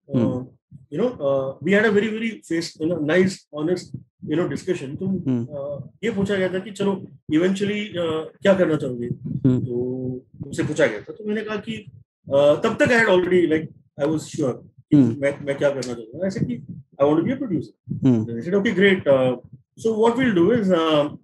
B: we had a very face nice honest discussion. तो ये पूछा गया था कि चलो इवेंचुअली क्या करना चाहोगे. तो मुझसे पूछा गया था, तो मैंने कहा कि तब तक I had already like I was sure मैं क्या करना चाहूँगा. ऐसे कि I want to be a producer. They said okay great. So what we'll do is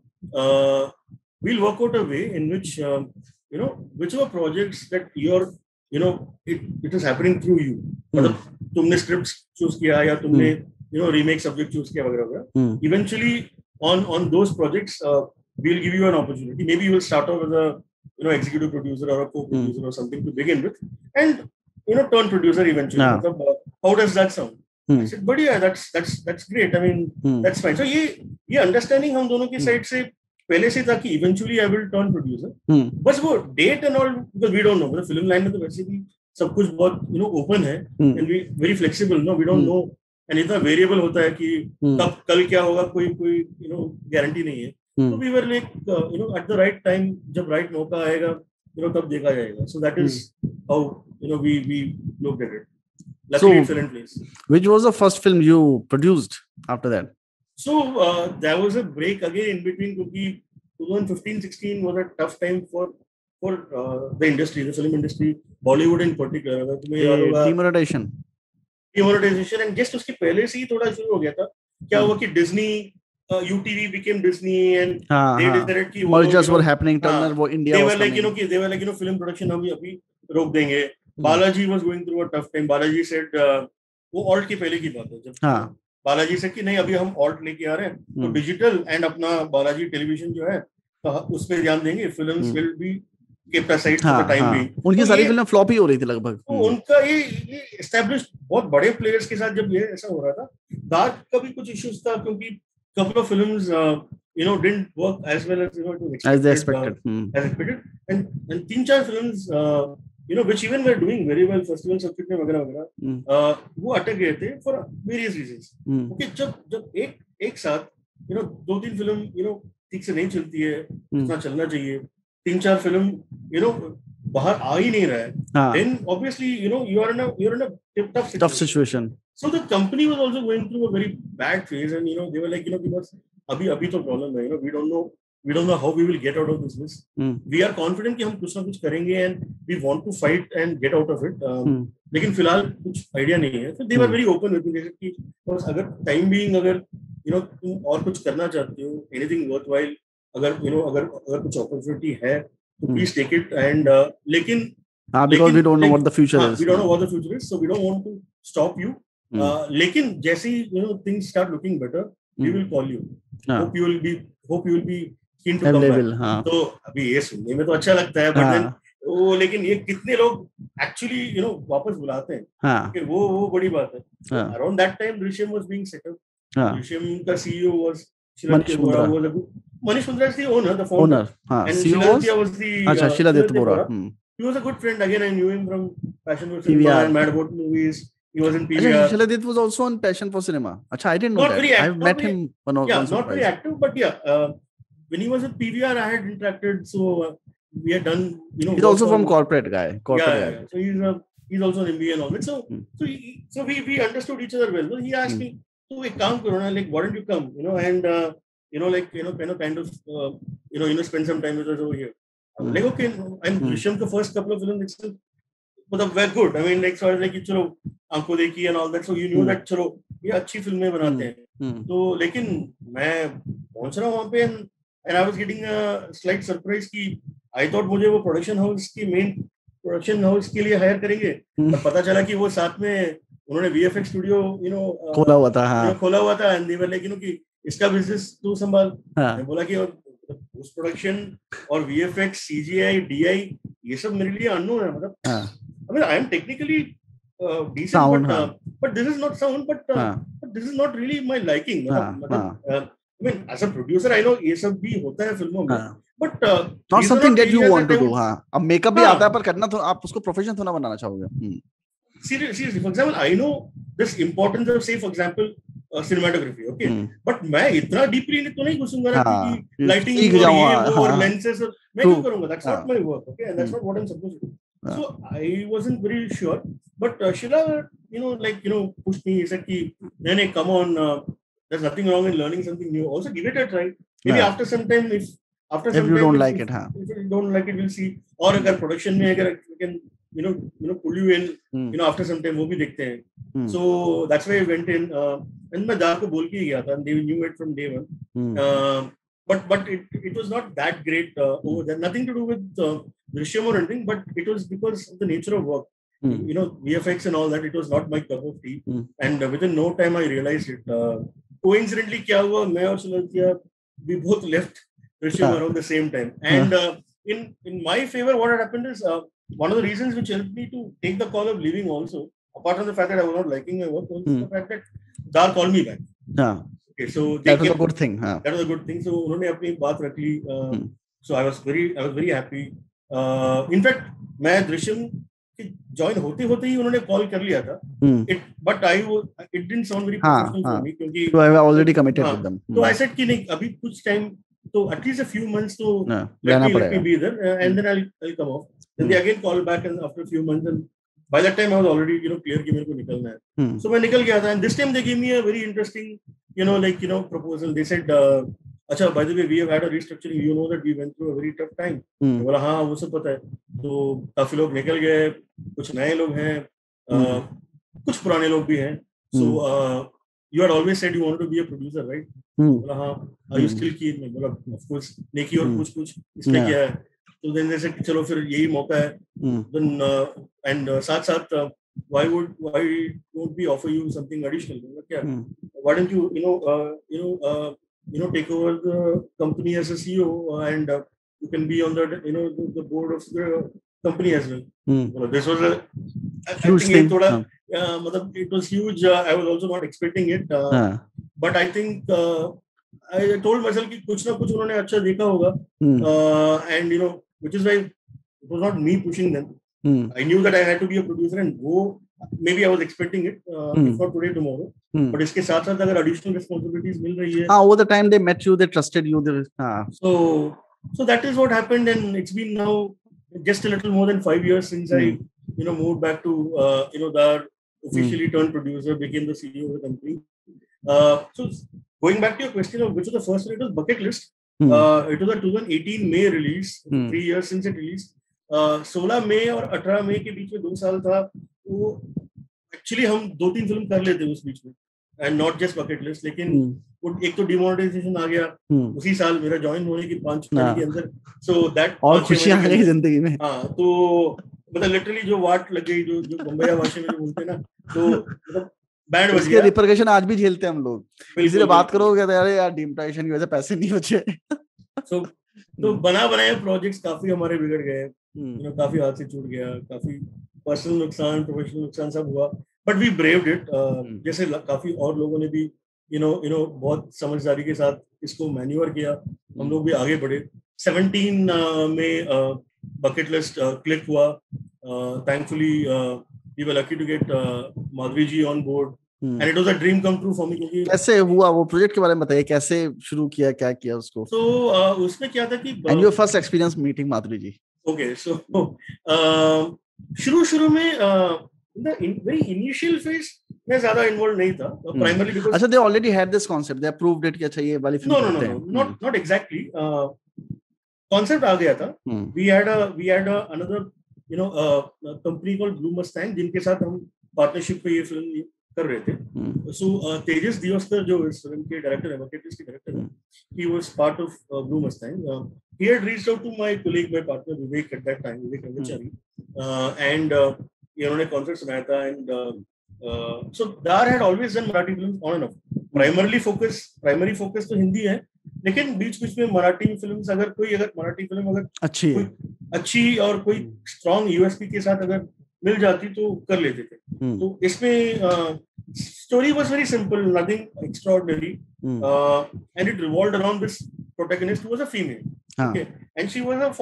B: we'll work out a way in which whichever projects that you're it is happening through you. मतलब तुमने scripts choose किया या तुमने remake subject choose किया वगैरह वगैरह. Eventually on those projects we'll give you an opportunity. Maybe you will start off as a executive producer or a co-producer or something to begin with, and turn producer eventually. How does that sound? I said, but yeah, that's great. I mean, that's fine. So ये understanding हम दोनों की side से पहले से था कि eventually I will turn producer. बस वो date and all because we don't know. मतलब film line में तो वैसे भी सब कुछ बहुत open है and we very flexible. No, we don't know. And इतना variable होता है कि कब कल क्या होगा कोई guarantee नहीं है. So we were like at the right time जब right मौका आएगा तब देखा जाएगा. So that is how we looked at it. Luckily, it fell in place.
A: Which was the first film you produced after that?
B: So there was a break again in between because 2015-16 was a tough time for the industry, the film industry, Bollywood in particular.
A: Demonetization
B: and just उसके पहले से ही थोड़ा शुरू हो गया था. क्या हुआ कि Disney, UTV became Disney and they decided कि
A: mergers were happening. Turner वो India
B: they
A: was
B: were like they were like film production हम अभी रोक देंगे. Balaji was going through a tough time. Balaji said वो alt के पहले की बात है जब बालाजी से कि नहीं अभी हम ऑल्ट लेके आ रहे हैं, तो डिजिटल एंड अपना बालाजी टेलीविजन जो है तो उस पर ध्यान देंगे, films will be kept aside for the time being.
A: उनकी सारी फिल्में फ्लॉप ही हो रही थी लगभग।
B: तो उनका ये एस्टैब्लिश्ड बहुत बड़े प्लेयर्स के साथ जब ये ऐसा हो रहा था, दाद का भी कुछ इश्यूज था क्योंकि couple of films didn't work as well as it was expected. And 3-4 films which even were doing very well festival circuit में वगैरह वगैरह वो अटक गए थे for various reasons. Okay, जब एक साथ 2-3 फिल्म ठीक से नहीं चलती है, इतना चलना चाहिए, 3-4 फिल्म बाहर आ ही नहीं रहा है, then obviously you're in a tough situation. So the company was also going through a very bad phase, and they were like because अभी तो problem है, we don't know how we will get out of this mess. We are confident कि हम कुछ ना कुछ करेंगे and we want to fight and get out of it. लेकिन फिलहाल कुछ आइडिया नहीं है. So they were very open with me कि बस अगर time being अगर तुम और कुछ करना चाहते हो, anything worthwhile, अगर कुछ opportunity है तो please take it. And लेकिन
A: because we don't know what the future is.
B: We don't know what the future is, so we don't want to stop you. लेकिन जैसे ही things start looking better, we will call you. Hope you will be keen to come back. तो अभी ये सुनने में तो अच्छा लगता है, but then लेकिन ये कितने लोग actually वापस बुलाते हैं, कि वो बड़ी बात है. Around that time Drishyam was being set up. Drishyam का CEO was Manish Mundra is the owner, the founder. And Shiladitya was the
A: Shiladitya Bora.
B: He was a good friend. Again, I knew him from Passion for Cinema and Mad About Movies. He was in PVR.
A: Shiladitya was also on Passion for Cinema. I didn't know that. I've met him once.
B: Not very active, but when he was at PVR, I had interacted. So we had done.
A: He's also from corporate guy.
B: Yeah. So he's also an MBA and all that. So we understood each other well. So he asked me, "So ek kaam karo na, like why don't you come? And kind of spend some time with us over here." I'm like, okay, and Drishyam the first couple of films itself were good. I mean, like, so I was like, chalo aankho dekhi and all that, so you knew that chalo ye अच्छी फिल्में बनाते हैं. तो लेकिन मैं पहुंच रहा हूँ वहाँ पे and I was getting a slight surprise कि I thought मुझे वो प्रोडक्शन हाउस की मेन प्रोडक्शन हाउस के लिए हायर करेंगे, पर पता चला कि वो साथ में उन्होंने VFX स्टूडियो
A: खोला हुआ था
B: and they were like कि इसका बिजनेस तू संभाल. मैं बोला कि पोस्ट प्रोडक्शन और VFX, CGI, DI ये सब मेरे लिए अननोन है. मतलब I mean I am technically decent, sound, but this is not sound, but this is not really my liking. I mean as a producer I know ये सब भी होता है फिल्मों में, but
A: not something that you want to do. अब makeup भी आता है पर करना तो आप उसको प्रोफेशन थोड़ा बनाना चाहोगे.
B: Seriously, for example, I know this importance of, say, for example, cinematography, okay, but मैं इतना deeply तो नहीं घुसूंगा ना कि lighting और lenses मैं क्यों करूँगा? That's not my work, okay, and that's not what I'm supposed to do. So I wasn't very sure, but Sheila, pushed me. He said कि नहीं, come on, there's nothing wrong in learning something new. Also give it a try. Maybe after some time, if
A: you don't like it,
B: if you don't like it, we'll see. और अगर production में अगर we can pull you in, after some time वो भी देखते हैं. So that's why I went in, and मैं दार को बोल के ही गया था, and they knew it from day one. But it was not that great over there. Nothing to do with Drishyam or anything, but it was because of the nature of work. VFX and all that, it was not my cup of tea. And within no time I realized it. Coincidentally क्या हुआ, मैं और Shiladitya, we both left Drishyam around the same time. And in my favor, what had happened is, one of the reasons which helped me to take the call of leaving also, apart from the fact that I was not liking my work, was the fact that Dar called me back. Okay, so
A: that was a good thing.
B: That was a good thing. So उन्होंने अपनी बात रख ली. So I was very happy. In fact, मैं Drishyam join होते ही उन्होंने call कर लिया था. But it didn't sound very professional for me क्योंकि
A: so I have already committed with them.
B: So I said कि नहीं, अभी कुछ time, तो at least a few months तो let me be there, and then I'll come off. Then they again called back, and after a few months, and by that time I was already clear कि मेरे को निकलना है. So मैं निकल गया था, and this time they gave me a very interesting proposal. They said, अच्छा, by the way, we have had a restructuring. You know that we went through a very tough time. मैं बोला हाँ, वो सब पता है. तो काफी लोग निकल गए, कुछ नए लोग हैं, कुछ पुराने लोग भी हैं. So you had always said you wanted to be a producer, right? बोला हाँ, are you still keen? मैं बोला of course. नेकी और कुछ इसमें क्या है? तो then they said चलो फिर यही मौका है. Then and साथ why don't we offer you something additional? क्या? Why don't you take over the company as a CEO and you can be on the board of the company as well. This was
A: huge thing.
B: It was huge. I was also not expecting it, but I think I told myself कि कुछ ना कुछ उन्होंने अच्छा देखा होगा, and which is why it was not me pushing them. I knew that I had to be a producer and go. Maybe I was expecting it, if not today, tomorrow. But इसके साथ साथ अगर additional responsibilities मिल रही है.
A: Over the time they met you, they trusted you.
B: So that is what happened, and it's been now just a little more than 5 years since I moved back to Dar, officially turned producer, became the CEO of the company. So going back to your question of which was the first one, it was Bucket List. It was a 2018 May release, 3 years since it released. 16 मई और 18 मई के बीच में 2 साल था, वो actually हम 2-3 film कर लेते उस बीच में, and not just Bucket List, लेकिन एक तो डिमोनेटाइजेशन आ गया उसी साल मेरा ज्वाइन होने की 5 महीने के अंदर, सो दैट
A: और खुशियां आ गई जिंदगी में.
B: हाँ, तो मतलब लिटरली जो वाट लग गई, जो बम्बई भाषा में बोलते हैं ना, तो मतलब बैंड बज गया.
A: रिपरकशन आज भी झेलते हैं हम लोग. किसी से बात करोगे तो यार डिमोनेटाइजेशन की वजह से पैसे नहीं बचे.
B: तो बनाए प्रोजेक्ट्स काफी हमारे बिगड़ गए, काफी हाथ से छूट गया, काफी पर्सनल नुकसान, प्रोफेशनल नुकसान सब हुआ, बट वी ब्रेव्ड इट. जैसे काफी और लोगों ने भी बहुत समझदारी के साथ इसको मैन्यूअर किया, हम लोग भी आगे बढ़े. 17 में बकेट लिस्ट क्लिक हुआ. Thankfully we were lucky to get Madhuri ji on board, and it was a dream come true for me. क्योंकि
A: कैसे हुआ वो प्रोजेक्ट के बारे में बताइए, कैसे शुरू किया, क्या किया उसको?
B: So उसमें क्या था कि
A: and your first experience meeting Madhuri ji.
B: Okay, so शुरू में in very initial phase मैं ज्यादा इन्वॉल्व नहीं था, primarily because
A: अच्छा, they already had this concept, they approved it कि अच्छा ये वाली फिल्म करते हैं.
B: not exactly. Concept आ गया था. We had another company called Blue Mustang, जिनके साथ हम पार्टनरशिप पे ये फिल्म कर रहे थे. So तेजस दियोस्कर जो इस फिल्म के डायरेक्टर है, बकेट लिस्ट के डायरेक्टर है, he was part of Blue Mustang. He had reached out to my colleague, my partner Vivek at that time, Vivek Rangachari, and उन्होंने कॉन्सेप्ट सुनाया था. and so Dar had always done Marathi films on and off. Primary focus तो हिंदी है, लेकिन बीच में Marathi films अगर Marathi film अगर अच्छी और कोई स्ट्रॉन्ग यूएसपी के साथ अगर मिल जाती तो कर लेते थे. तो इसमें story was very simple, nothing extraordinary, and it revolved around this protagonist who was a female. Okay, and she was a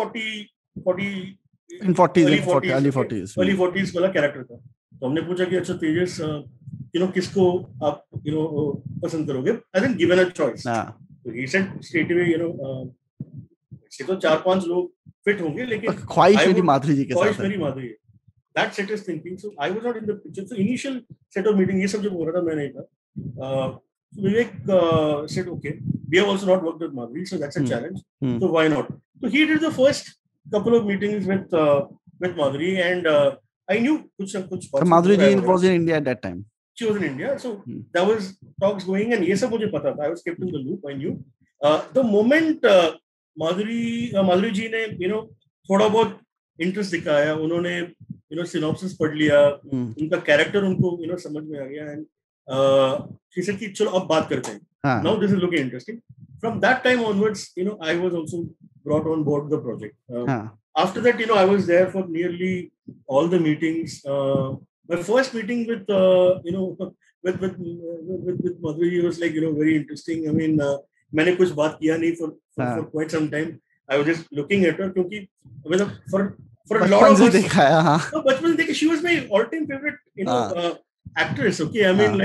B: early 40s वाला कैरेक्टर था. तो हमने पूछा कि अच्छा तेजस किसको आप पसंद करोगे, I think given a choice. So he said straight away, ऐसे तो 4-5 लोग फिट होंगे, लेकिन
A: ख्वाहिश मेरी माधुरी जी के साथ है.
B: ख्वाहिश मेरी माधुरी है. That set is thinking. So I was not in the picture. So initial set of meeting, ये सब जब हो रहा था मैं नहीं था. Vivek said, okay, we have also not worked with Madhuri, so that's a challenge. So why not? So he did the first couple of meetings with Madhuri, and I knew kuch. So
A: Madhuri ji was in India at that time.
B: She was in India, so there was talks going, and ये सब मुझे पता था. I was kept in the loop. I knew. The moment Madhuri ji ने थोड़ा बहुत interest दिखाया, उन्होंने सिनॉप्सिस पढ़ लिया, उनका कैरेक्टर उनको समझ में आ गया, एंड she said कि चलो अब बात करते हैं. Now this is looking interesting. From that time onwards, I was also brought on board the project. After that, I was there for nearly all the meetings. My first meeting with Madhuri was like very interesting. I mean, मैंने कुछ बात किया नहीं for quite some time. I was just looking at her क्योंकि for a lot of us, no, बचपन से देखा, she was my all-time favorite, actress. Okay, I mean,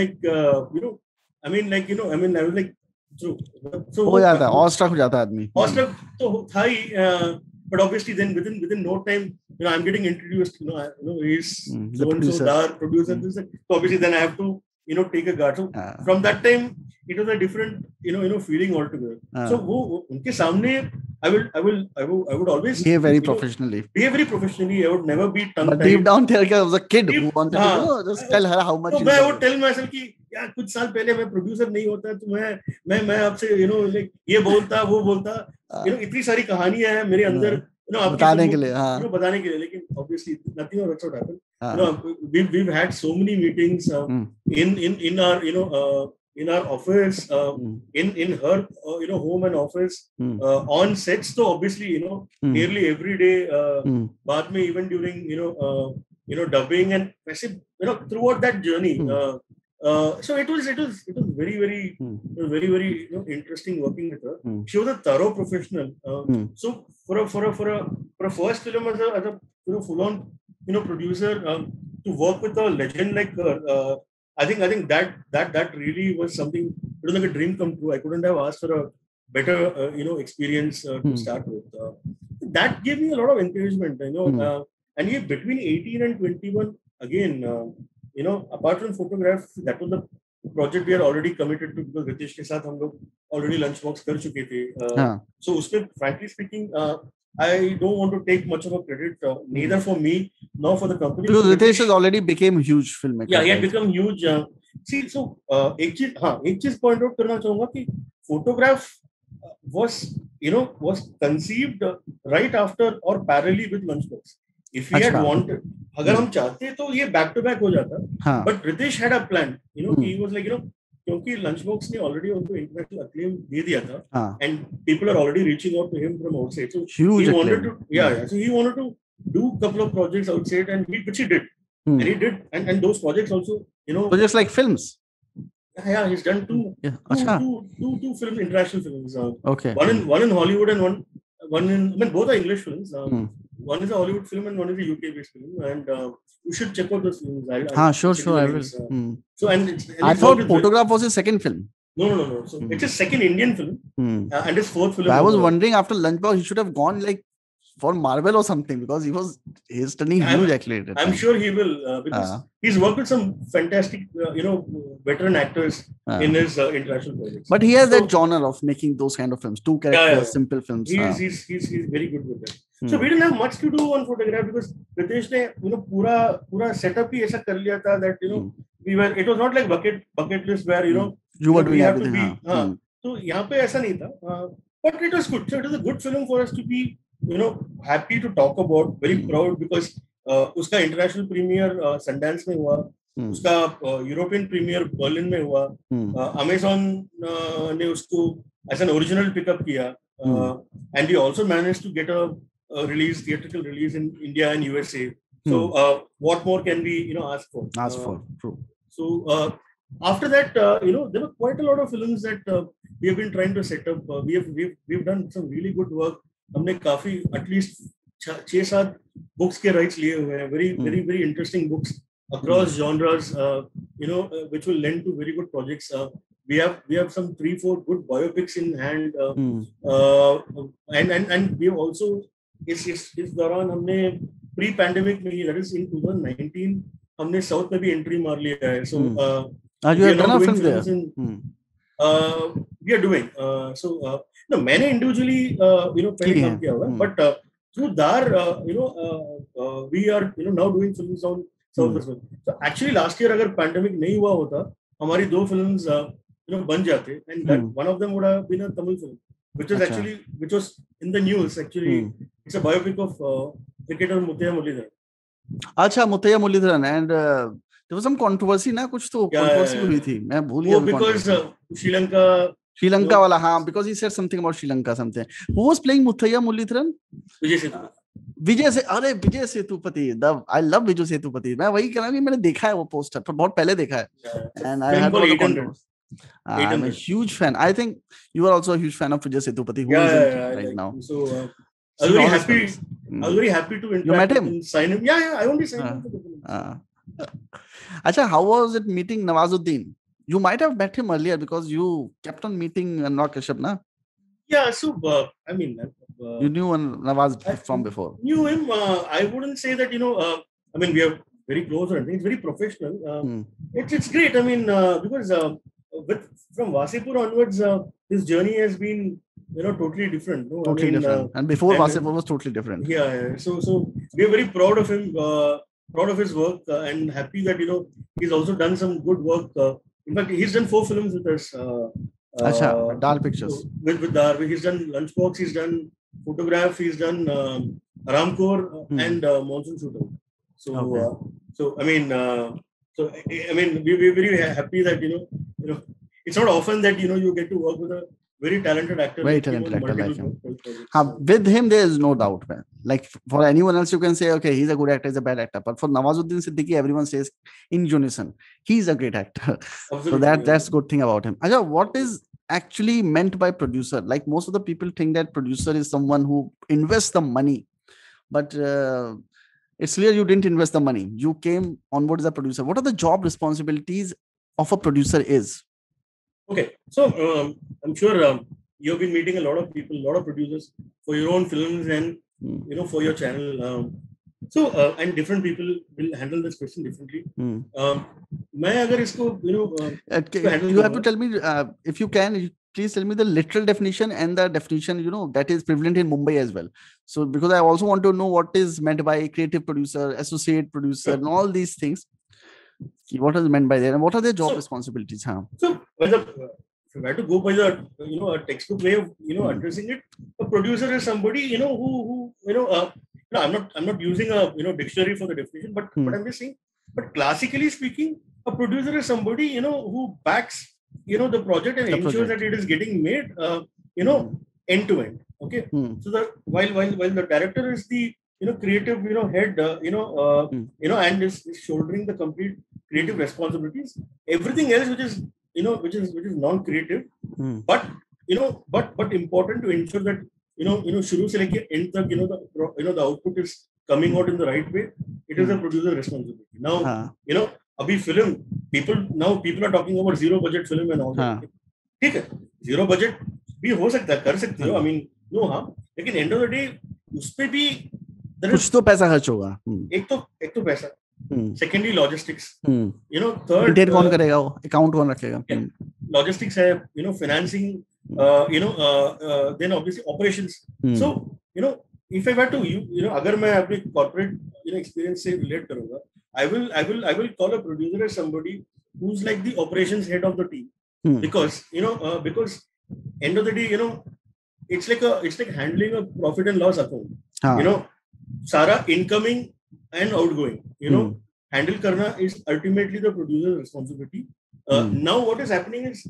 B: I was like, so
A: हो जाता है, awestruck हो जाता है आदमी.
B: Awestruck तो था ही, but obviously then within no time, I'm getting introduced. He's so and so Dar producer. So obviously then I have to take a guard. So from that time it was a different feeling altogether. So वो उनके सामने I would always
A: behave very professionally.
B: I would never be tongue tied.
A: But deep down there I was a kid who wanted to just tell her how much.
B: So I would tell myself कि यार कुछ साल पहले मैं producer नहीं होता तो मैं आपसे ये बोलता वो बोलता, इतनी सारी कहानियां हैं मेरे अंदर बताने के लिए, लेकिन obviously nothing of that sort happened. we've had so many meetings in our in our office, in her home and office, on sets. So obviously nearly every day, बाद में even during dubbing and throughout that journey. So it was very very interesting working with her. She was a thorough professional. So for a first film as a full on producer, to work with a legend like her, I think that really was something. It was like a dream come true. I couldn't have asked for a better experience to start with. That gave me a lot of encouragement. And between 18 and 21, again, apart from photograph, that was the project we are already committed to, because Ritesh के साथ हम लोग already lunchbox कर चुके थे. So उसमें, frankly speaking, I don't want to take much of a credit, neither for me nor for the company.
A: Because Ritesh has already became huge filmmaker.
B: Yeah, he had become huge. See, so एक चीज point out करना चाहूँगा कि photograph was conceived right after or parallelly with lunchbox. If he had wanted, अगर हम चाहते तो ये back to back हो जाता. But Ritesh had a plan. He was like, क्योंकि lunchbox ने already उनको international acclaim दे दिया था, and people are already reaching out to him from outside. So
A: huge
B: he wanted
A: acclaim.
B: So he wanted to do a couple of projects outside, and which he did. And he did, and those projects also,
A: projects like films.
B: Yeah, he's done two film international films.
A: Okay.
B: One in Hollywood and one in, I mean, both are English films. One is a Hollywood film and one is a UK based film, and you should check out those films.
A: Sure, I will.
B: So
A: I thought Photograph was his second film.
B: No. So it's his second Indian film, and his fourth film.
A: I was wondering, after Lunchbox, he should have gone like for Marvel or something, because he's turning huge accolade.
B: I'm sure he will, because he's worked with some fantastic veteran actors in his international projects.
A: But he has that genre of making those kind of films, two characters, simple films.
B: He's very good with that. So we didn't have much to do on photograph, because Ritesh ne पूरा setup ही ऐसा कर लिया था that it was not like bucket list where
A: you were doing everything.
B: तो यहाँ पे ऐसा नहीं था, but it was good. So it was a good film for us to be happy to talk about, very proud, because उसका international premiere Sundance में हुआ, उसका European premiere Berlin में हुआ, Amazon ने उसको as an original pickup किया, and we also managed to get a theatrical release in India and USA. So what more can we ask for?
A: True.
B: So after that, there were quite a lot of films that we have been trying to set up. We've done some really good work. हमने काफी at least 6-7 books के rights लिए हुए हैं, very interesting books across genres, which will lend to very good projects. We have some 3-4 good biopics in hand, and we have also इस दौरान हमने pre-pandemic में ही, that is in 2019, हमने South में भी entry मार लिया है. So
A: you have done a film there.
B: We are doing no, मैंने individually पहले काम किया हुआ, but through DAR we are now doing films on South as well. So actually last year अगर pandemic नहीं हुआ होता, हमारी 2 films बन जाते, and that one of them would have been a Tamil film, which was in the news actually. It's a biopic of cricketer Muttiah Muralidharan.
A: अच्छा, Muttiah Muralidharan, and there was some controversy ना, कुछ तो controversy हुई थी, मैं भूल गया.
B: Because
A: Sri Lanka वाला, हाँ, because he said something about Sri Lanka something. Who was playing Muttiah Muralidharan? Vijay Sethupathi. I love Vijay Sethupathi. मैं वही कह रहा हूँ कि मैंने देखा है वो पोस्टर, पर बहुत पहले देखा है. And I had a controversy. I'm a huge fan. I think you are also a huge fan of Vijay Sethupathi, who is right now.
B: So I was very happy to interact.
A: You met him?
B: And sign him. Yeah, I only signed him.
A: Acha, how was it meeting Nawazuddin? You might have met him earlier because you kept on meeting Anwar Kashyap, na?
B: Yeah, so I mean,
A: you knew Nawaz from before.
B: Knew him. I wouldn't say that I mean, we are very close or anything. It's very professional. It's great. I mean, because from Wasipur onwards, his journey has been totally different. No?
A: Totally different. And before Wasipur was totally different.
B: Yeah. So we are very proud of him, proud of his work, and happy that he's also done some good work. In fact, he's done 4 films with us.
A: Dar Pictures.
B: With Dar, he's done Lunchbox, he's done Photograph, he's done Aramkor and Monsoon Shooter. So So I mean, we're very happy that it's not often that you get to work with a very talented actor.
A: Very
B: like,
A: talented actor like him.
B: projects.
A: With him, there is no doubt, man. Like for anyone else, you can say, okay, he's a good actor, he's a bad actor. But for Nawazuddin Siddiqui, everyone says in unison, he's a great actor. So that's good thing about him. Aja, what is actually meant by producer? Like most of the people think that producer is someone who invests the money, but it's clear you didn't invest the money. You came on board as a producer. What are the job responsibilities of a producer is?
B: Okay, so I'm sure you've been meeting a lot of people, a lot of producers for your own films and for your channel. And different people will handle this question differently. मैं अगर इसको
A: you have to tell me if you can. Please tell me the literal definition and the definition that is prevalent in Mumbai as well. So because I also want to know what is meant by creative producer, associate producer, and all these things. What is meant by that, and what are their job responsibilities?
B: So if you have to go by the a textbook way of addressing it, a producer is somebody who I'm not using a dictionary for the definition, but I'm just saying. But classically speaking, a producer is somebody who backs the project and ensures that it is getting made end to end. Okay, so while the director is the creative head and is shouldering the complete creative responsibilities, everything else which is non-creative, but important to ensure that shuru se leke end tak the output is coming out in the right way. It is a producer responsibility. Now abhi film people are talking about zero budget film and all that. ठीक है, zero budget भी हो सकता है, कर सकते हो. I mean लेकिन end of the day उसपे भी
A: कुछ तो पैसा खर्च होगा.
B: एक तो पैसा. Secondly, logistics. Third,
A: इंटेन कौन करेगा, वो अकाउंट कौन रखेगा?
B: Logistics है, financing, then obviously operations. So if I were to अगर मैं अपने corporate experience से relate करूँगा, I will call a producer as somebody who's like the operations head of the team, because end of the day it's like handling a profit and loss account. Sara incoming and outgoing, handle karna is ultimately the producer's responsibility. Now what is happening is,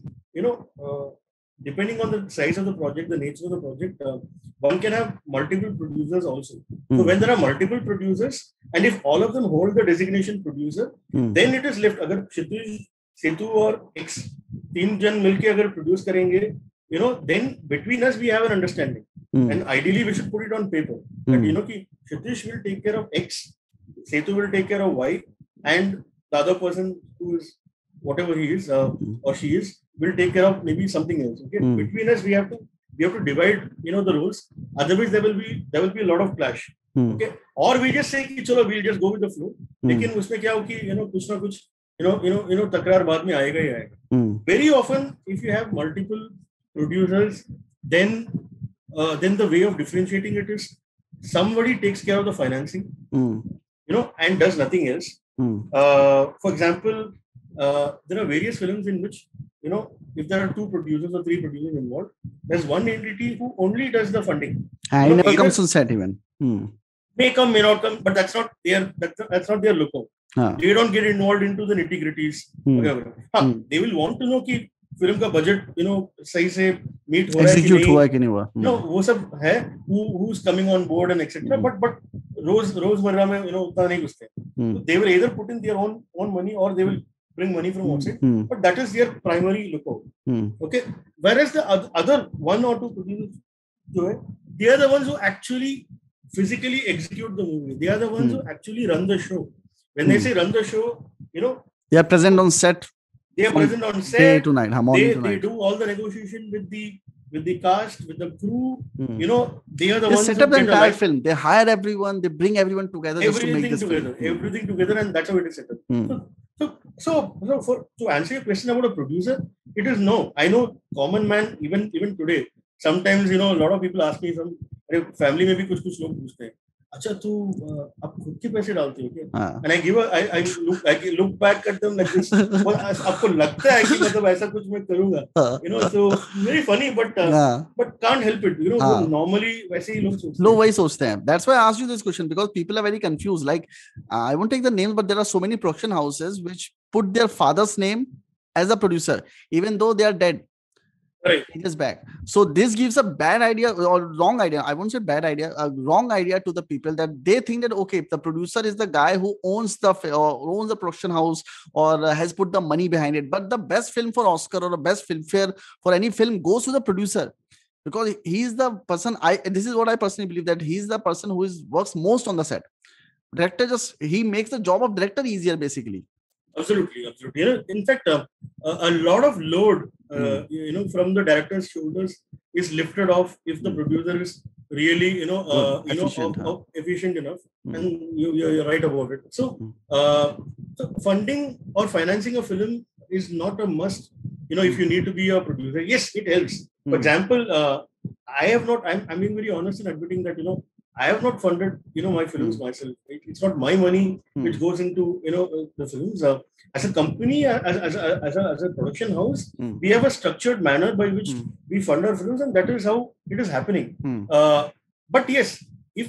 B: depending on the size of the project, the nature of the project, one can have multiple producers also. So when there are multiple producers, and if all of them hold the designation producer, then it is left. Agar Kshitij, Setu or X, तीन जन मिलके अगर produce करेंगे, then between us we have an understanding, and ideally we should put it on paper that कि Kshitij will take care of X, Setu will take care of Y, and the other person who is whatever he is or she is will take care of maybe something else. Okay, between us we have to divide the roles. Otherwise there will be a lot of clash. Okay, or we just say कि चलो we'll just go with the flow. लेकिन उसमें क्या हो कि कुछ ना कुछ तकरार बाद में आएगा ही आएगा. Very often if you have multiple producers, then the way of differentiating it is somebody takes care of the financing, and does nothing else. For example, there are various films in which if there are 2 producers or 3 producers involved, there's one entity who only does the funding.
A: He never comes on set even.
B: May come, may not come, but that's not their lookout. They don't get involved into the nitty-gritties. They will want to know कि film का budget सही से meet हो रहा है कि नहीं हुआ. वो सब है, who's coming on board and etc. But रोजमर्रा में उतना नहीं घुसते. They will either put in their own money or they will bring money from outside, but that is their primary lookout. Okay, whereas the other 1 or 2 producers they are the ones who actually physically execute the movie. They are the ones who actually run the show. When they say run the show,
A: they are present on set.
B: They are present on set.
A: Day to night,
B: they do all the negotiation with the cast, with the crew. They are the ones
A: set up the entire film. They hire everyone. They bring everyone together just to make this film.
B: Everything together, and that's how it is set up. So to answer your question about a producer, it is no. I know common man even today. Sometimes a lot of people ask me, some family में भी कुछ लोग पूछते हैं. अच्छा तू आप खुद के पैसे डालते हो क्या?
A: हाँ.
B: And I look back at them like this. Well, आपको लगता है कि मतलब ऐसा कुछ मैं करूँगा, you know, so very funny,
A: हाँ.
B: but can't help it, you know,
A: हाँ.
B: normally वैसे ही लोग सोचते
A: लोग
B: हैं.
A: वही सोचते हैं. That's why I asked you this question because people are very confused. Like I won't take the names, but there are so many production houses which put their father's name as a producer, even though they are dead.
B: Right.
A: Years back. So this gives a bad idea or wrong idea. I won't say bad idea, a wrong idea to the people that they think that okay, the producer is the guy who owns the or owns the production house or has put the money behind it. But the best film for Oscar or the best filmfare for any film goes to the producer because he's the person. This is what I personally believe that he's the person who is works most on the set. Director just he makes the job of director easier basically.
B: Absolutely. You know, in fact, a lot of load, you know, from the director's shoulders is lifted off if the producer is really,
A: Efficient,
B: efficient enough, and you're right about it. So, so funding or financing a film is not a must. You know, if you need to be a producer, yes, it helps. For example, I have not. I'm being very honest in admitting that I have not funded my films myself. It's not my money which goes into the films. As a company, as a production house, we have a structured manner by which we fund our films, and that is how it is happening. But yes,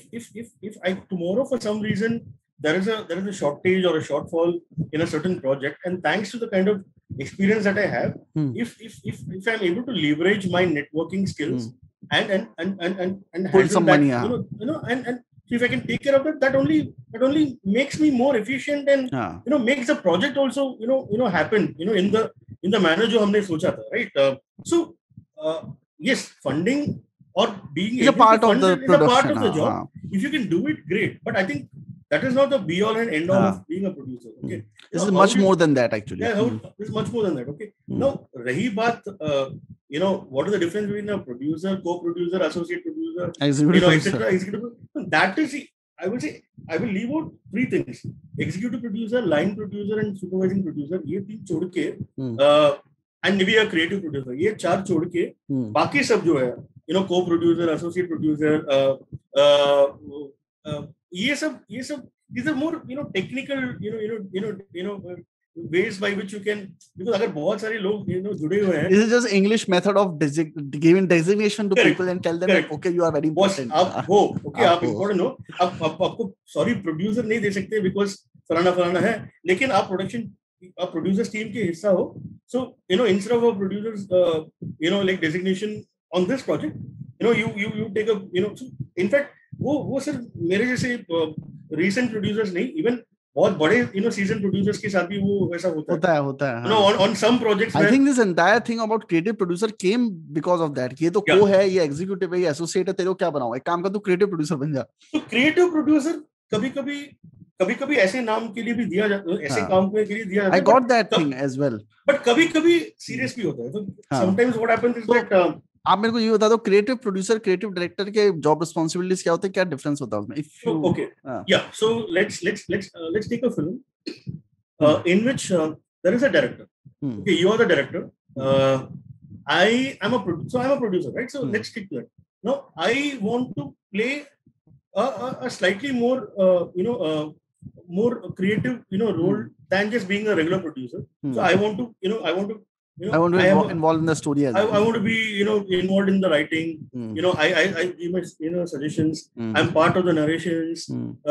B: if I tomorrow for some reason there is a shortage or a shortfall in a certain project, and thanks to the kind of experience that I have, if I'm able to leverage my networking skills and
A: pull some
B: that,
A: money,
B: and if I can take care of that, that only makes me more efficient and makes the project also happen in the manner जो हमने सोचा था, right? So yes, funding or being
A: is a
B: able
A: part
B: to
A: of
B: fund
A: the
B: it is a part
A: production.
B: of the job. If you can do it, great. But I think that is not the be all and end all of being a producer. Okay,
A: this is much more than that actually.
B: Yeah, this is much more than that. Okay. Now, rahi baat, what is the difference between a producer, co-producer, associate producer, etc. Executive. That is, I will say, I will leave out three things: executive producer, line producer, and supervising producer. ये तीन छोड़ के, and maybe a creative producer. ये चार छोड़ के, बाकी सब जो है, co-producer, associate producer, ये सब these are more technical ways by which you can, because अगर बहुत सारे लोग जुड़े हुए हैं,
A: this is just English method of giving designation to people and tell them that, okay, you are very important.
B: आप हो, okay, आप important हो, आपको sorry producer नहीं दे सकते because फलाना है, लेकिन आप producers team के हिस्सा हो, so instead of a producer's like designation on this project, you take a so in fact वो सिर्फ मेरे जैसे recent producers नहीं, even बहुत बड़े seasoned producers के साथ भी वो वैसा होता है on some projects.
A: I think this entire thing about creative producer came because of that. ये तो co है, ये executive है, ये associate है, तेरे को क्या बनाओ, एक काम कर तू creative producer बन जा.
B: तो creative producer कभी-कभी ऐसे नाम के लिए भी दिया जाता है, ऐसे काम के लिए दिया जाता है.
A: I got that thing as well.
B: But कभी-कभी serious भी होता है. So sometimes what happens is that
A: आप मेरे को ये बता दो, क्रिएटिव प्रोड्यूसर क्रिएटिव डायरेक्टर के जॉब रिस्पांसिबिलिटीज क्या होते हैं, क्या डिफरेंस होता है उसमें? If you
B: okay, yeah, so let's take a film in which there is a director. Okay, you are the director. I'm a producer, right? So let's stick to it. Now I want to play a slightly more more creative role than just being a regular producer. So I want to I want to be
A: involved in the story as well.
B: I want to be involved in the writing. I give my suggestions. I'm part of the narrations.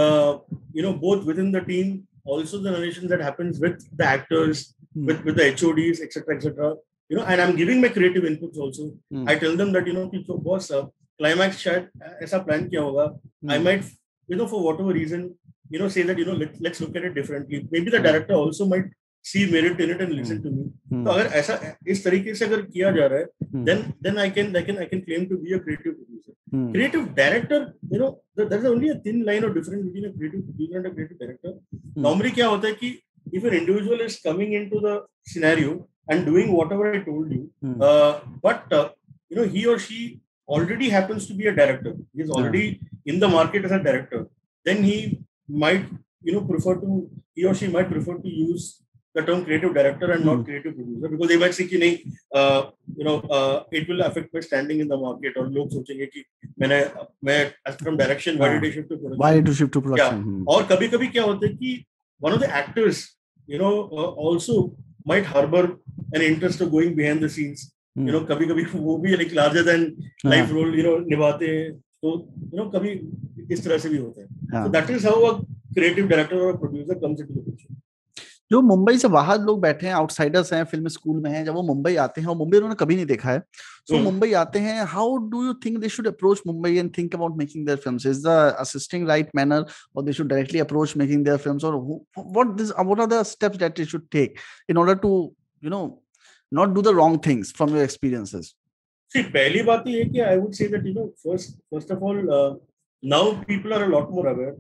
B: Both within the team, also the narrations that happens with the actors, with the HODs, etc. And I'm giving my creative inputs also. I tell them that so boss, climax शायद ऐसा plan किया होगा. I might for whatever reason say that let's look at it differently. Maybe the director also might see merit in it and listen to me. तो अगर ऐसा इस तरीके से अगर किया जा रहा है, then I can claim to be a creative producer. Creative director, there's only a thin line of difference between a creative producer and a creative director. Normally क्या होता है कि if an individual is coming into the scenario and doing whatever I told you, but he or she already happens to be a director. He is already in the market as a director. Then he might he or she might prefer to use the term creative director and not creative producer, because they might say कि नहीं, it will affect my standing in the market, और लोग सोचेंगे कि मैं from direction, why did I shift to production?
A: Why did you shift to production?
B: और कभी-कभी क्या होता है कि one of the actors, also might harbor an interest of going behind the scenes. कभी-कभी वो भी like larger than life role, निभाते हैं, तो कभी इस तरह से भी होता है. So that is how a creative director or a producer comes into the picture.
A: जो मुंबई से बाहर लोग बैठे हैं, आउटसाइडर्स हैं, फिल्म स्कूल में हैं, जब वो मुंबई आते हैं और मुंबई उन्होंने कभी नहीं देखा है, सो मुंबई आते हैं, how do you think they should approach Mumbai and think about making their films? Is the assisting right manner, और they should directly approach making their films, और what are the steps that they should take in order to not do the wrong things from your experiences?
B: See, पहली बात ये है कि I would say that first of all, now people are a lot more aware.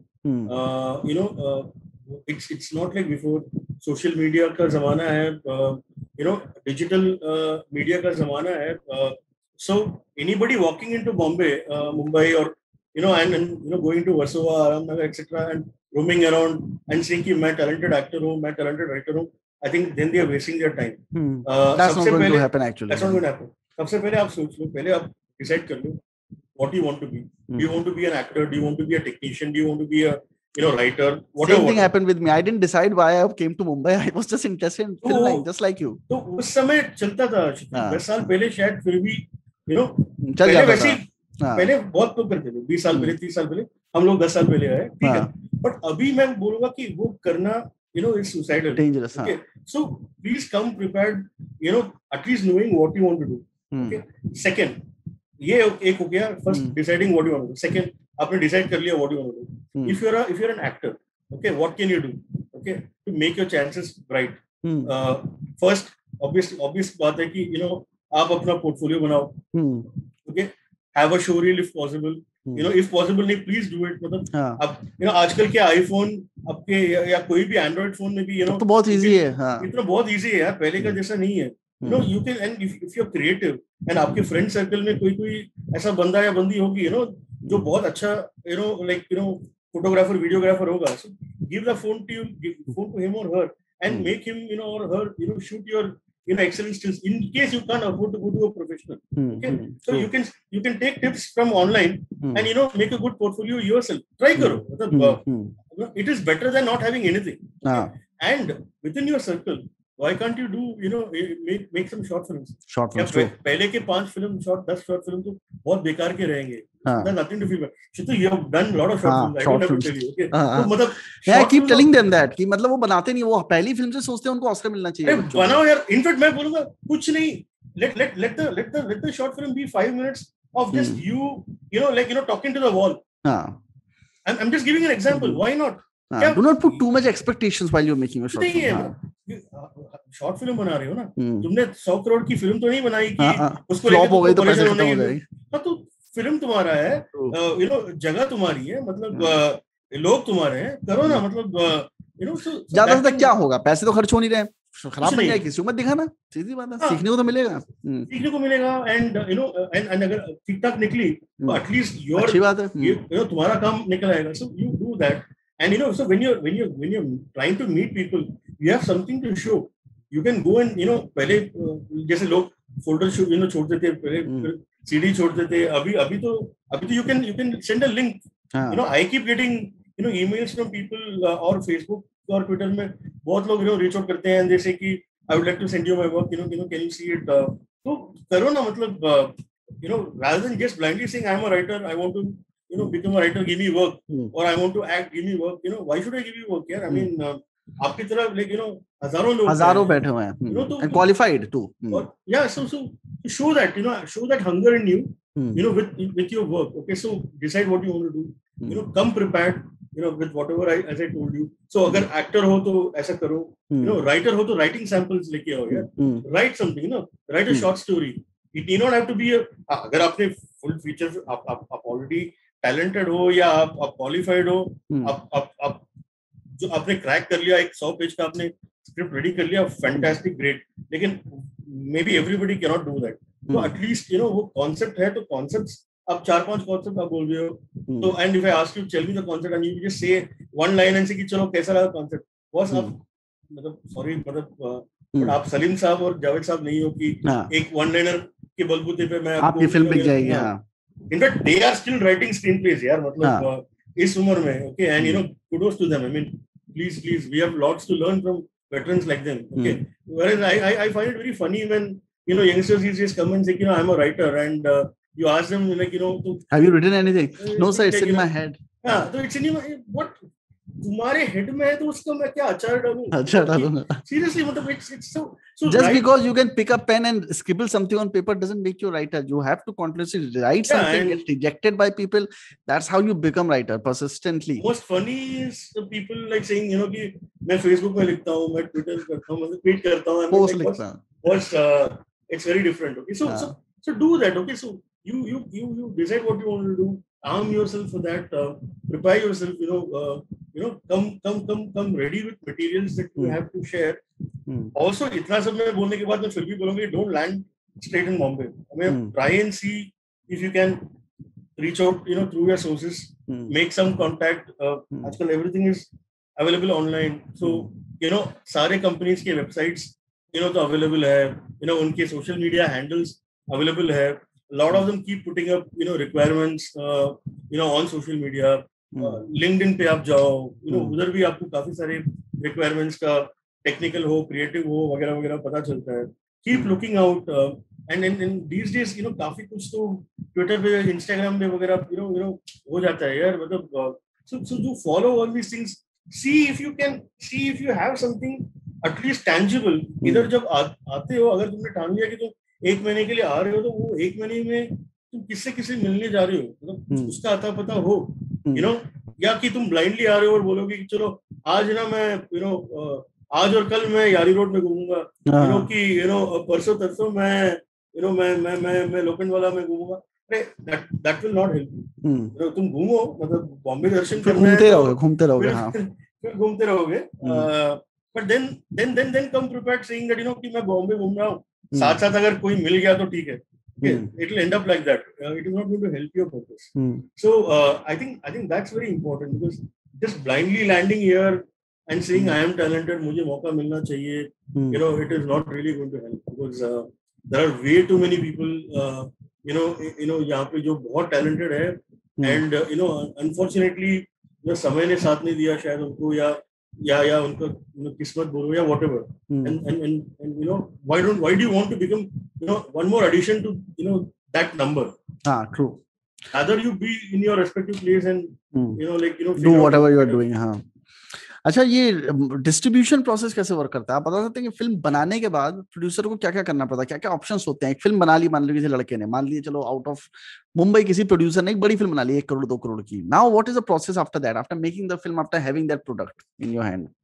B: It's not like before. Social media का ज़माना है, digital media का ज़माना है. So anybody walking into Mumbai, or and going to Versova, Aramnagar, etc., and roaming around and saying कि मैं talented actor हूँ, मैं talented writer हूँ, I think then they are wasting their time.
A: That's not going to happen actually.
B: That's not going to happen. सबसे पहले आप सोच लो, पहले आप decide कर लो what you want to be. Do you want to be an actor? Do you want to be a technician? Do you want to be a writer? Whatever.
A: Same thing happened with me. I didn't decide why I came to Mumbai. I was just interested in filming, just like you.
B: तो उस समय चलता था, 10 साल पहले शायद फिर भी
A: चल जाता था.
B: पहले बहुत लोग करते थे, 20 साल पहले, 30 साल पहले, हम लोग 10 साल पहले आए, ठीक है. बट अभी मैं बोलूंगा कि वो करना it's suicidal.
A: Dangerous.
B: Okay. So please come prepared, at least knowing what you want to do. Okay. Second, ये एक हो गया. First, deciding what you want to do. Second, आपने decide कर लिया what you want to do. If you're an actor, okay, what can you do? Okay, to make your chances bright. First, obvious बात है कि आप अपना portfolio बनाओ. Okay, have a showreel if possible. if possible नहीं, please do it. मतलब अब आजकल के आईफोन आपके या कोई भी एंड्रॉइड फोन में भी
A: तो बहुत इजी है.
B: इतना बहुत इजी है यार, पहले का जैसा नहीं है. you can, and if you're creative and आपके फ्रेंड सर्कल में कोई ऐसा बंदा या बंदी होगी जो बहुत अच्छा फोटोग्राफर वीडियोग्राफर होगा, so give the phone to him or her and make him or her shoot your excellent skills in case you can't afford to go to a professional. Okay, so you can take tips from online and make a good portfolio yourself. Try karo. It is better than not having anything. And within your circle, why can't you do make some short films? पहले के 5 film 10 short film तो बहुत बेकार के रहेंगे. There's nothing to feel bad. Shitu, you have done a lot of short films. I don't have to tell you. Okay. तो मतलब
A: I keep telling them that कि मतलब वो बनाते नहीं, वो पहली फिल्म से सोचते हैं उनको ऑस्कर मिलना चाहिए.
B: बनाओ यार. इनफैक्ट मैं बोलूंगा कुछ नहीं. Let the short film be 5 minutes of just you talking to the wall. I'm just giving an example. Why not?
A: Do not put too much expectations while you're making a short film.
B: Short film बना रहे हो ना, तुमने 100 करोड़ की film तो नहीं बनाई कि उसको
A: फ्लॉप हो गई तो पैसे खत्म हो जाएंगे.
B: तो फिल्म तुम्हारा है, जगह तुम्हारी है, मतलब लोग तुम्हारे हैं, करो ना. मतलब
A: ज्यादा से क्या होगा, पैसे तो खर्च हो नहीं रहे, खराब बन जाए किसी को मत दिखाना. सीधी बात है, सीखने को तो मिलेगा.
B: एंड एंड अगर ठीक ठाक निकली तो एटलीस्ट योर
A: अच्छी बात है,
B: तुम्हारा काम निकल आएगा. So you do that. And so when you're trying to meet people, you have something to show. You can go and पहले जैसे लोग फोल्डर छोड़ते थे, पहले सीडी छोड़ते थे. अभी तो you can send a link. I keep getting emails from people और Facebook और Twitter में बहुत लोग reach out करते हैं जैसे कि I would like to send you my work. Can you see it? तो करो ना, मतलब rather than just blindly saying I am a writer, I want to become a writer, give me work, or I want to act, give me work. Why should I give you work? I mean, आपकी तरह
A: हजारों बैठे हुए हैं, and qualified too.
B: Yeah, so show that hunger in you, with your work. Okay, so decide what you want to do. Come prepared, with whatever as I told you. So अगर actor हो तो ऐसा करो, writer हो तो writing samples लेके आओ यार. Write something, write a short story. It need not have to be अगर आपने full feature, आप already टैलेंटेड हो या आप क्वालिफाइड हो, आप जो आपने क्रैक कर लिया, एक 100 पेज का आपने स्क्रिप्ट रेडी कर लिया, फैंटास्टिक, ग्रेट. लेकिन maybe everybody can not do that. तो एटलीस्ट वो कॉन्सेप्ट है, तो कॉन्सेप्ट्स आप 4-5 कॉन्सेप्ट आप बोल रहे हो तो, and if I ask you tell me the concept and you just say one line and say कि चलो कैसा लगा कॉन्सेप्ट, बस आप मतलब सॉरी मतलब बट आप सलीम साहब और जावेद साहब नहीं हो कि एक वन लाइनर के बलबूते पे मैं
A: आपकी फिल्म बिक जाएगी। हाँ,
B: in fact they are still writing screenplays यार, मतलब इस उम्र में, okay, and you know kudos to them, I mean please we have lots to learn from veterans like them, okay. Whereas I find it very funny when, you know, youngsters these days come and say, you know, I'm a writer, and you ask them, like, you know,
A: have you written anything? No sir, it's in my head.
B: हाँ, तो it's in your what तुम्हारे head में है तो उसका मैं क्या अचार डालूं?
A: अचार डालूंगा?
B: Seriously, मतलब it's so
A: just right? Because you can pick a pen and scribble something on paper doesn't make you a writer. You have to continuously write something, get rejected by people. That's how you become writer, persistently.
B: Most funny is the people like saying, you know, कि मैं Facebook में लिखता हूँ, मैं Twitter करता हूँ, मैं tweet करता हूँ,
A: post लिखता हूँ.
B: It's very different. Okay, so do that. Okay, so you decide what you want to do. Arm yourself for that. Prepare yourself. Come ready with materials that you have to share. Also, इतना सब मैं बोलने के बाद मैं फिर भी बोलूँगा, don't land straight in Bombay. I mean, try and see if you can reach out, you know, through your sources, make some contact. आजकल everything is available online. So, you know, सारे companies के websites, you know, तो available है. You know, उनके social media handles available है. A lot of them keep putting up, you know, requirements, you know, on social media. LinkedIn पे आप जाओ, you know, उधर भी आपको काफी सारे requirements का technical हो, creative हो, वगैरह वगैरह पता चलता है. Keep looking out, and these days, you know, काफी कुछ तो Twitter पे, Instagram पे वगैरह, you know, हो जाता है यार, मतलब so do follow all these things. See if you have something at least tangible. इधर जब आते हो, अगर तुमने ठान लिया कि तुम एक महीने के लिए आ रहे हो, तो वो एक महीने में तुम किससे मिलने जा रहे हो, मतलब उसका आता पता हो, यू नो, या कि तुम ब्लाइंडली आ रहे हो और बोलोगे कि चलो आज ना मैं, यू नो, आज और कल मैं यारी रोड में घूमूंगा, यू नो, कि यू नो परसों तरसों मैं, यू नो, मैं लोखंडवाला में घूमूंगा. अरे that will not help you. तुम घूमो, मतलब बॉम्बे दर्शन करना है, घूमते रहोगे. हाँ, फिर घूमते रहोगे. But then come prepared saying that, you know, कि मैं बॉम्बे घूम रहा हूँ, साथ अगर कोई मिल गया तो ठीक है. It will end up like that. It is not going to help your purpose. So I think that's very important, because just blindly landing here and saying I am talented, मुझे मौका मिलना चाहिए, you know, it is not really going to help, because there are way too many people, you know यहाँ पे जो बहुत talented है, and you know, unfortunately जो समय ने साथ नहीं दिया शायद उनको, या उनका किस्मत बोलो, या whatever, and you know, why do you want to become, you know, one more addition to, you know, that number? True. Rather you be in your respective place and you know, like, you know,
A: do whatever you are doing. हाँ. अच्छा, ये distribution process कैसे work करता है? आप बता सकते हैं कि फिल्म बनाने के बाद प्रोड्यूसर को क्या क्या करना पड़ता है, क्या क्या ऑप्शंस होते हैं? एक फिल्म बना ली, मान लो किसी लड़के ने, मान लीजिए चलो आउट ऑफ मुंबई किसी प्रोड्यूसर ने एक बड़ी फिल्म बना ली 1 करोड़ 2 करोड़ की. Now what is the process after that, after making the film, after having that product in your hand?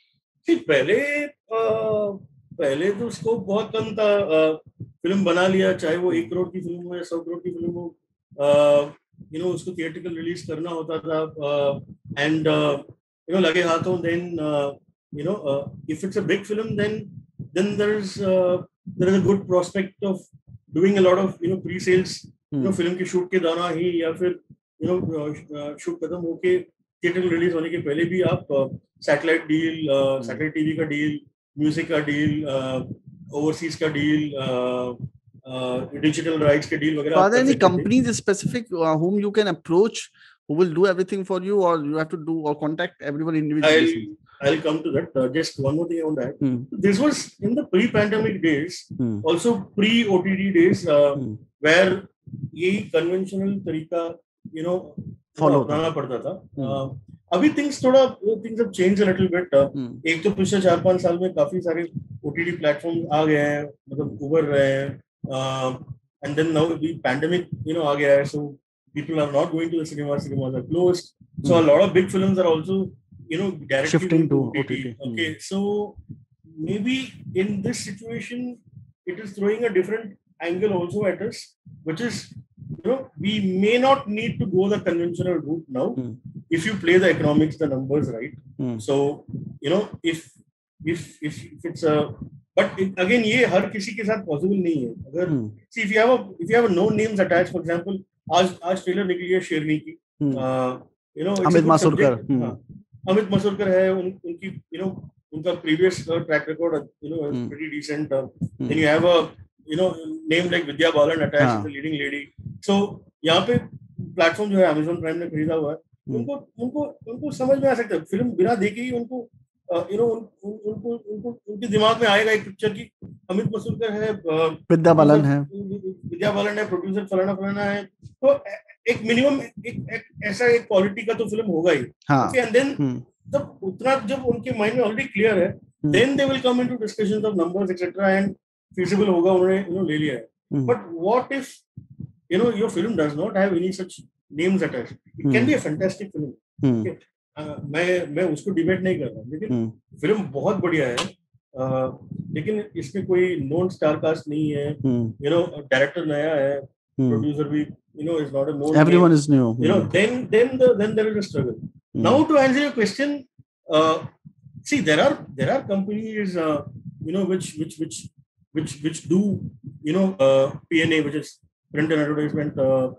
B: पहले तो स्कोप बहुत कम था. फिल्म बना लिया, चाहे वो 1 करोड़ की फिल्म हो या 100 करोड़ की फिल्म हो, यू नो, उसको थिएट्रिकल रिलीज करना होता था, एंड you know, लगे हाथों. Then you know, if it's a big film, then there is a good prospect of doing a lot of, you know, pre-sales, you know, film की shoot के दौरान ही, या फिर, you know, शूट खत्म होके theatrical release होने के पहले भी आप सैटेलाइट डील, सैटेलाइट टीवी का डील, म्यूजिक का डील, ओवरसीज का डील, डिजिटल राइट्स के डील वगैरह.
A: Are there any companies specific whom you can approach, who will do everything for you, or you have to do or contact everyone individually?
B: I'll come to that. Just one more thing on that. This was in the pre-pandemic days, also pre-OTT days, where ये conventional तरीका, you know, follow करना पड़ता था. अभी things have changed a little bit. एक तो पिछले 4-5 साल में काफी सारे OTT platforms आ गए हैं, मतलब उभर रहे हैं, and then now the pandemic, you know, आ गया है, so people are not going to the cinemas are closed, so a lot of big films are also, you know, directly
A: shifting to OTT.
B: Okay, so maybe in this situation it is throwing a different angle also at us, which is, you know, we may not need to go the conventional route now if you play the economics, the numbers right. So you know, if it's a, but again ये हर किसी के साथ possible नहीं है. अगर see if you have a no names attached, for example, आज trailer निकली है शेरनी की, you know,
A: अमित मासुरकर
B: है, उनकी, you know, उनका previous track record is pretty decent. Then you have a name like Vidya Balan attached as the leading lady. So यहाँ पे प्लेटफॉर्म जो है Amazon Prime ने खरीदा हुआ है, उनको उनको उनको समझ में आ सकता है फिल्म बिना देखे ही उनको उनको उनको उनके दिमाग में आएगा एक पिक्चर की अमित मसूरकर है,
A: विद्या बालन है,
B: प्रोड्यूसर फलाना फलाना है, तो एक मिनिमम एक ऐसा एक क्वालिटी का तो फिल्म होगा ही. एंड देन जब उतना जब उनके माइंड में ऑलरेडी क्लियर है, then they will come into discussions of numbers etcetera and feasible होगा, उन्होंने ले लिया है. But what if your film does not have any such names attached? It can be a fantastic film. Okay? मैं उसको debate नहीं कर रहा, लेकिन फिल्म बहुत बढ़िया है, लेकिन इसमें कोई नॉन स्टार कास्ट नहीं है, डायरेक्टर नया है, प्रोड्यूसर भी is not a known
A: everyone
B: name.
A: is new,
B: then there is a struggle. Now to answer your question, see there are companies which do P&A, which is print and advertisement,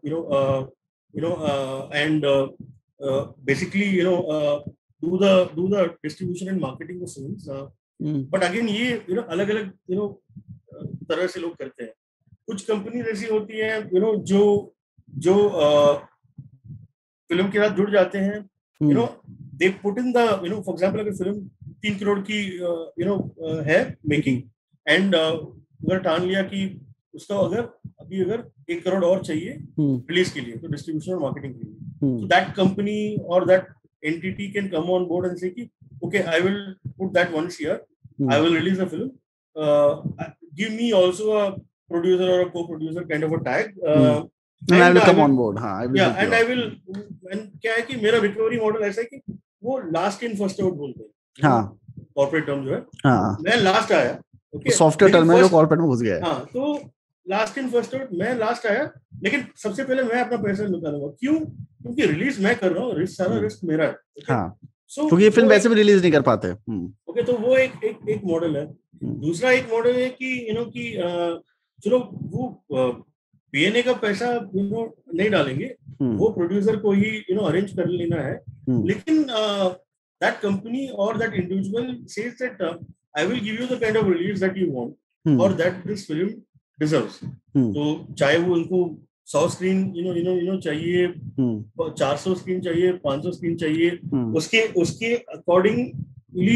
B: and basically do the distribution and marketing of films. But again ये अलग-अलग तरह से लोग करते हैं. कुछ companies ऐसी होती हैं जो फिल्म के साथ जुड़ जाते हैं, they put in the for example अगर फिल्म 3 करोड़ की है मेकिंग, एंड अगर ठान लिया कि उसका अगर 1 करोड़ और चाहिए रिलीज के लिए, तो डिस्ट्रीब्यूशन और मार्केटिंग के लिए, so that company or that entity can come on board and say कि okay, I will put that once here, I will release a film, give me also a producer or a co-producer kind of a tag,
A: and I will come on board.
B: and I will, and क्या है कि मेरा recovery model ऐसा है कि वो last in first out बोलते हैं, कॉर्पोरेट टर्म जो है, मैं लास्ट आया,
A: सॉफ्टवेयर टर्म में जो कॉर्पोरेट में घुस गया है,
B: तो लास्ट इन फर्स्ट आउट, मैं लास्ट आया, लेकिन सबसे पहले मैं अपना पैसा निकालूंगा. क्यों? क्योंकि रिलीज मैं कर रहा हूँ, सारा रिस्क मेरा है.
A: क्योंकि ये फिल्म वैसे भी रिलीज नहीं कर पाते.
B: ओके, तो वो एक मॉडल है. दूसरा एक मॉडल है कि चलो वो पीएनए का पैसा नहीं डालेंगे, वो प्रोड्यूसर को ही अरेंज कर लेना है, लेकिन दैट कंपनी और that individual says that I will give you the kind of release that you want और दैट दिस फिल्म डिजर्व्स. तो चाहे वो उनको 100 स्क्रीन चाहिए, 400 स्क्रीन चाहिए, 500 स्क्रीन चाहिए, उसके अकॉर्डिंगली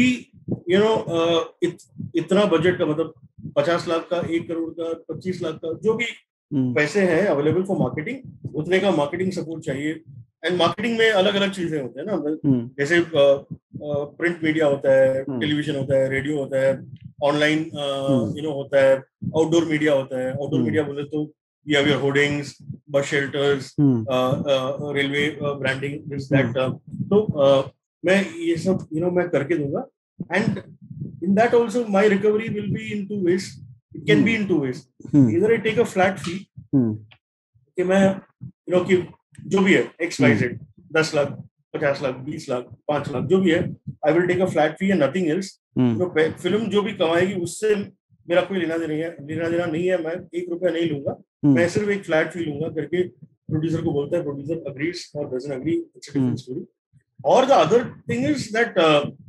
B: इतना बजट का, मतलब 50 लाख का, 1 करोड़ का, 25 लाख का, जो भी पैसे हैं अवेलेबल फॉर मार्केटिंग, उतने का मार्केटिंग सपोर्ट चाहिए. एंड मार्केटिंग में अलग अलग चीजें होते हैं ना, जैसे प्रिंट मीडिया होता है, टेलीविजन होता है, रेडियो होता है, ऑनलाइन होता है, आउटडोर मीडिया होता है. आउटडोर मीडिया बोले तो you have your hoardings, bus shelters, railway branding, this that. So मैं ये सब मैं करके दूंगा, and in that also my recovery will be in 2 ways. It can be in 2 ways. Either I take a flat fee कि मैं कि जो भी है XYZ 10 लाख, 50 लाख, 20 लाख, 5 लाख, जो भी है, I will take a flat fee and nothing else. Film जो भी कमाएगी उससे मेरा कोई लेना देना नहीं है. मैं 1 रुपया नहीं लूंगा, मैं सिर्फ एक फ्लैट फी लूंगा करके प्रोड्यूसर को बोलता है. प्रोड्यूसर अग्रीज और doesn't agree, it's a different story. और the other thing is that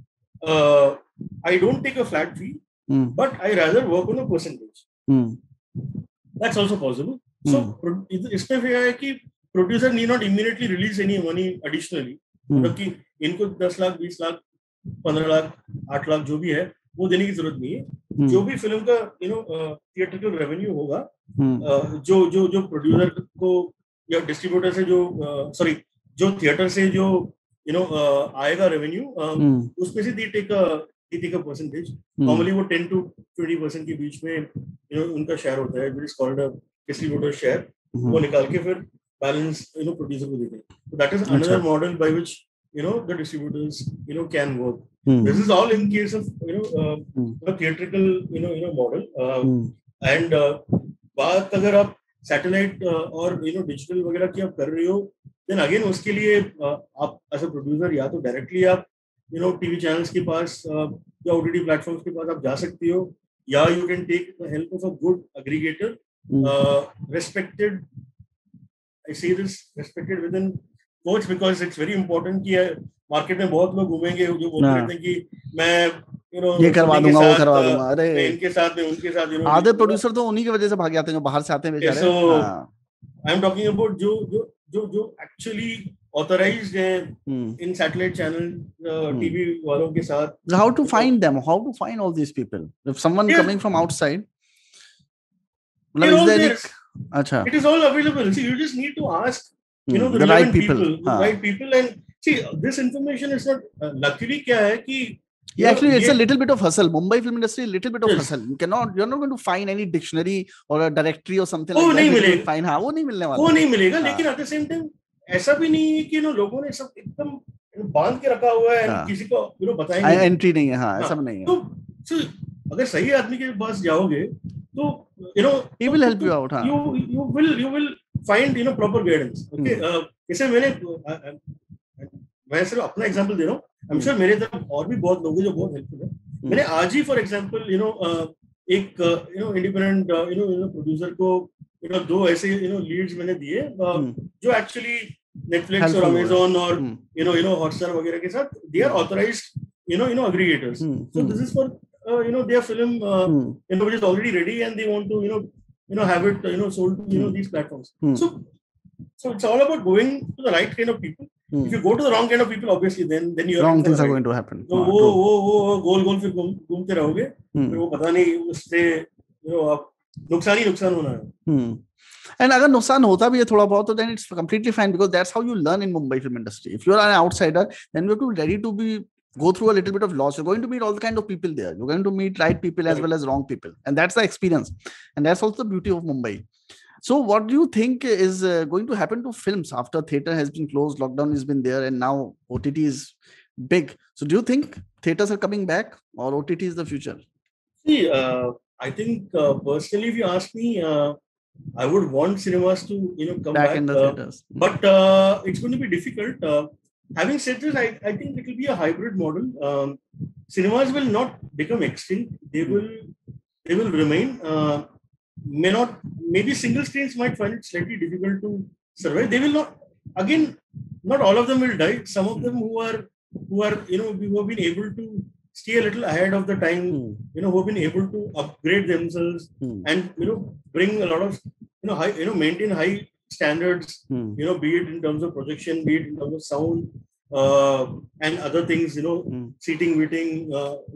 B: I don't take a flat fee, but I rather work on a percentage. That's also possible. So इसमें क्या है कि producer need not immediately release any money additionally, मतलब कि इनको 10 लाख, 20 लाख, 15 लाख, 8 लाख जो भी है वो देने की जरूरत नहीं है. जो भी फिल्म का थिएट्रिकल रेवेन्यू होगा, जो प्रोड्यूसर को या डिस्ट्रीब्यूटर से जो थिएटर से जो आएगा रेवेन्यू, उसमें से they take a percentage. Normally वो 10 to 20% के बीच में उनका शेयर होता है, which is called a distributor share. वो निकाल के फिर बैलेंस प्रोड्यूसर को देते हैं. So that is another model by which the distributors can work. This is all in case of a theatrical model. And बात अगर आप सैटेलाइट और डिजिटल वगैरह की आप कर रहे हो, then again उसके लिए आप एज अ प्रोड्यूसर या तो डायरेक्टली आप टीवी चैनल्स के पास या ओटीटी प्लेटफॉर्म्स के पास आप जा सकते हो, या you can take the help of a good aggregator, respected, I say this, respected within coach, because it's very important कि मार्केट में बहुत लोग घूमेंगे जो बोलते रहते हैं कि मैं you know
A: ये करवा दूंगा, वो करवा दूंगा,
B: मैं
A: अरे
B: इनके साथ में उनके साथ, you know,
A: आधे प्रोड्यूसर तो उन्हीं की वजह से भाग जाते हैं जो बाहर से आते हैं बेचारे।
B: so I am talking about जो actually authorized हैं इन सैटेलाइट चैनल टीवी वालों के साथ।
A: How to find them? How to find all these people? If someone coming from outside,
B: they're all there.
A: अच्छा,
B: it is all available. See, you just need to ask, you know, the
A: right
B: relevant
A: people,
B: the right people, and see, this information is not luckily क्या है कि
A: yeah, actually it's a little bit of hustle. Mumbai film industry, a little bit of
B: Yes.
A: hustle. You're not going to find any dictionary or a directory or something
B: वो
A: like that.
B: नहीं मिलेगा,
A: find, हाँ, वो नहीं मिलने वाला,
B: वो नहीं मिलेगा। लेकिन at the same time ऐसा भी नहीं है कि लोगों ने सब एकदम बांध के रखा हुआ है, किसी को बताएंगे
A: एंट्री नहीं है, हाँ, ऐसा नहीं है।
B: तो अगर सही आदमी के पास जाओगे तो
A: he will help you out, हाँ,
B: you will find proper guidance. Okay, जैसे मैं सिर्फ अपना एग्जांपल दे रहा हूँ, आई एम श्योर मेरे तरफ और भी बहुत लोग हैं जो बहुत हेल्पफुल है। मैंने आज ही फॉर एग्जांपल एक इंडिपेंडेंट प्रोड्यूसर को दो ऐसे लीड्स मैंने दिए जो एक्चुअली नेटफ्लिक्स और अमेज़न और हॉटस्टार वगैरह के साथ they are authorised aggregators. So this is for their film which is already ready and they want to have it sold to these platforms. So it's all about going to the right kind of people. If you go to the wrong kind of people, obviously then you
A: wrong things are going to happen.
B: तो वो गोल फिर घूमते रहोगे, फिर वो पता नहीं उससे आप नुकसान ही नुकसान होना है।
A: And अगर नुकसान होता भी है थोड़ा बहुत, तो then it's completely fine, because that's how you learn in Mumbai film industry. If you are an outsider, then you have to ready to be go through a little bit of loss. You're going to meet all the kind of people there. You're going to meet right people as well as wrong people, and that's the experience, and that's also the beauty of Mumbai. So what do you think is going to happen to films after theater has been closed, lockdown has been there, and now OTT is big? So do you think theaters are coming back, or OTT is the future?
B: See, I think personally, if you ask me, I would want cinemas to come back
A: in the theaters,
B: but it's going to be difficult. Having said this, I think it will be a hybrid model. Cinemas will not become extinct; they will remain. May not, maybe single screens might find it slightly difficult to survive. They will not, again, not all of them will die. Some of them who have been able to stay a little ahead of the time, who have been able to upgrade themselves and bring a lot of high, maintain high standards, be it in terms of projection, be it in terms of sound and other things, seating, weighting,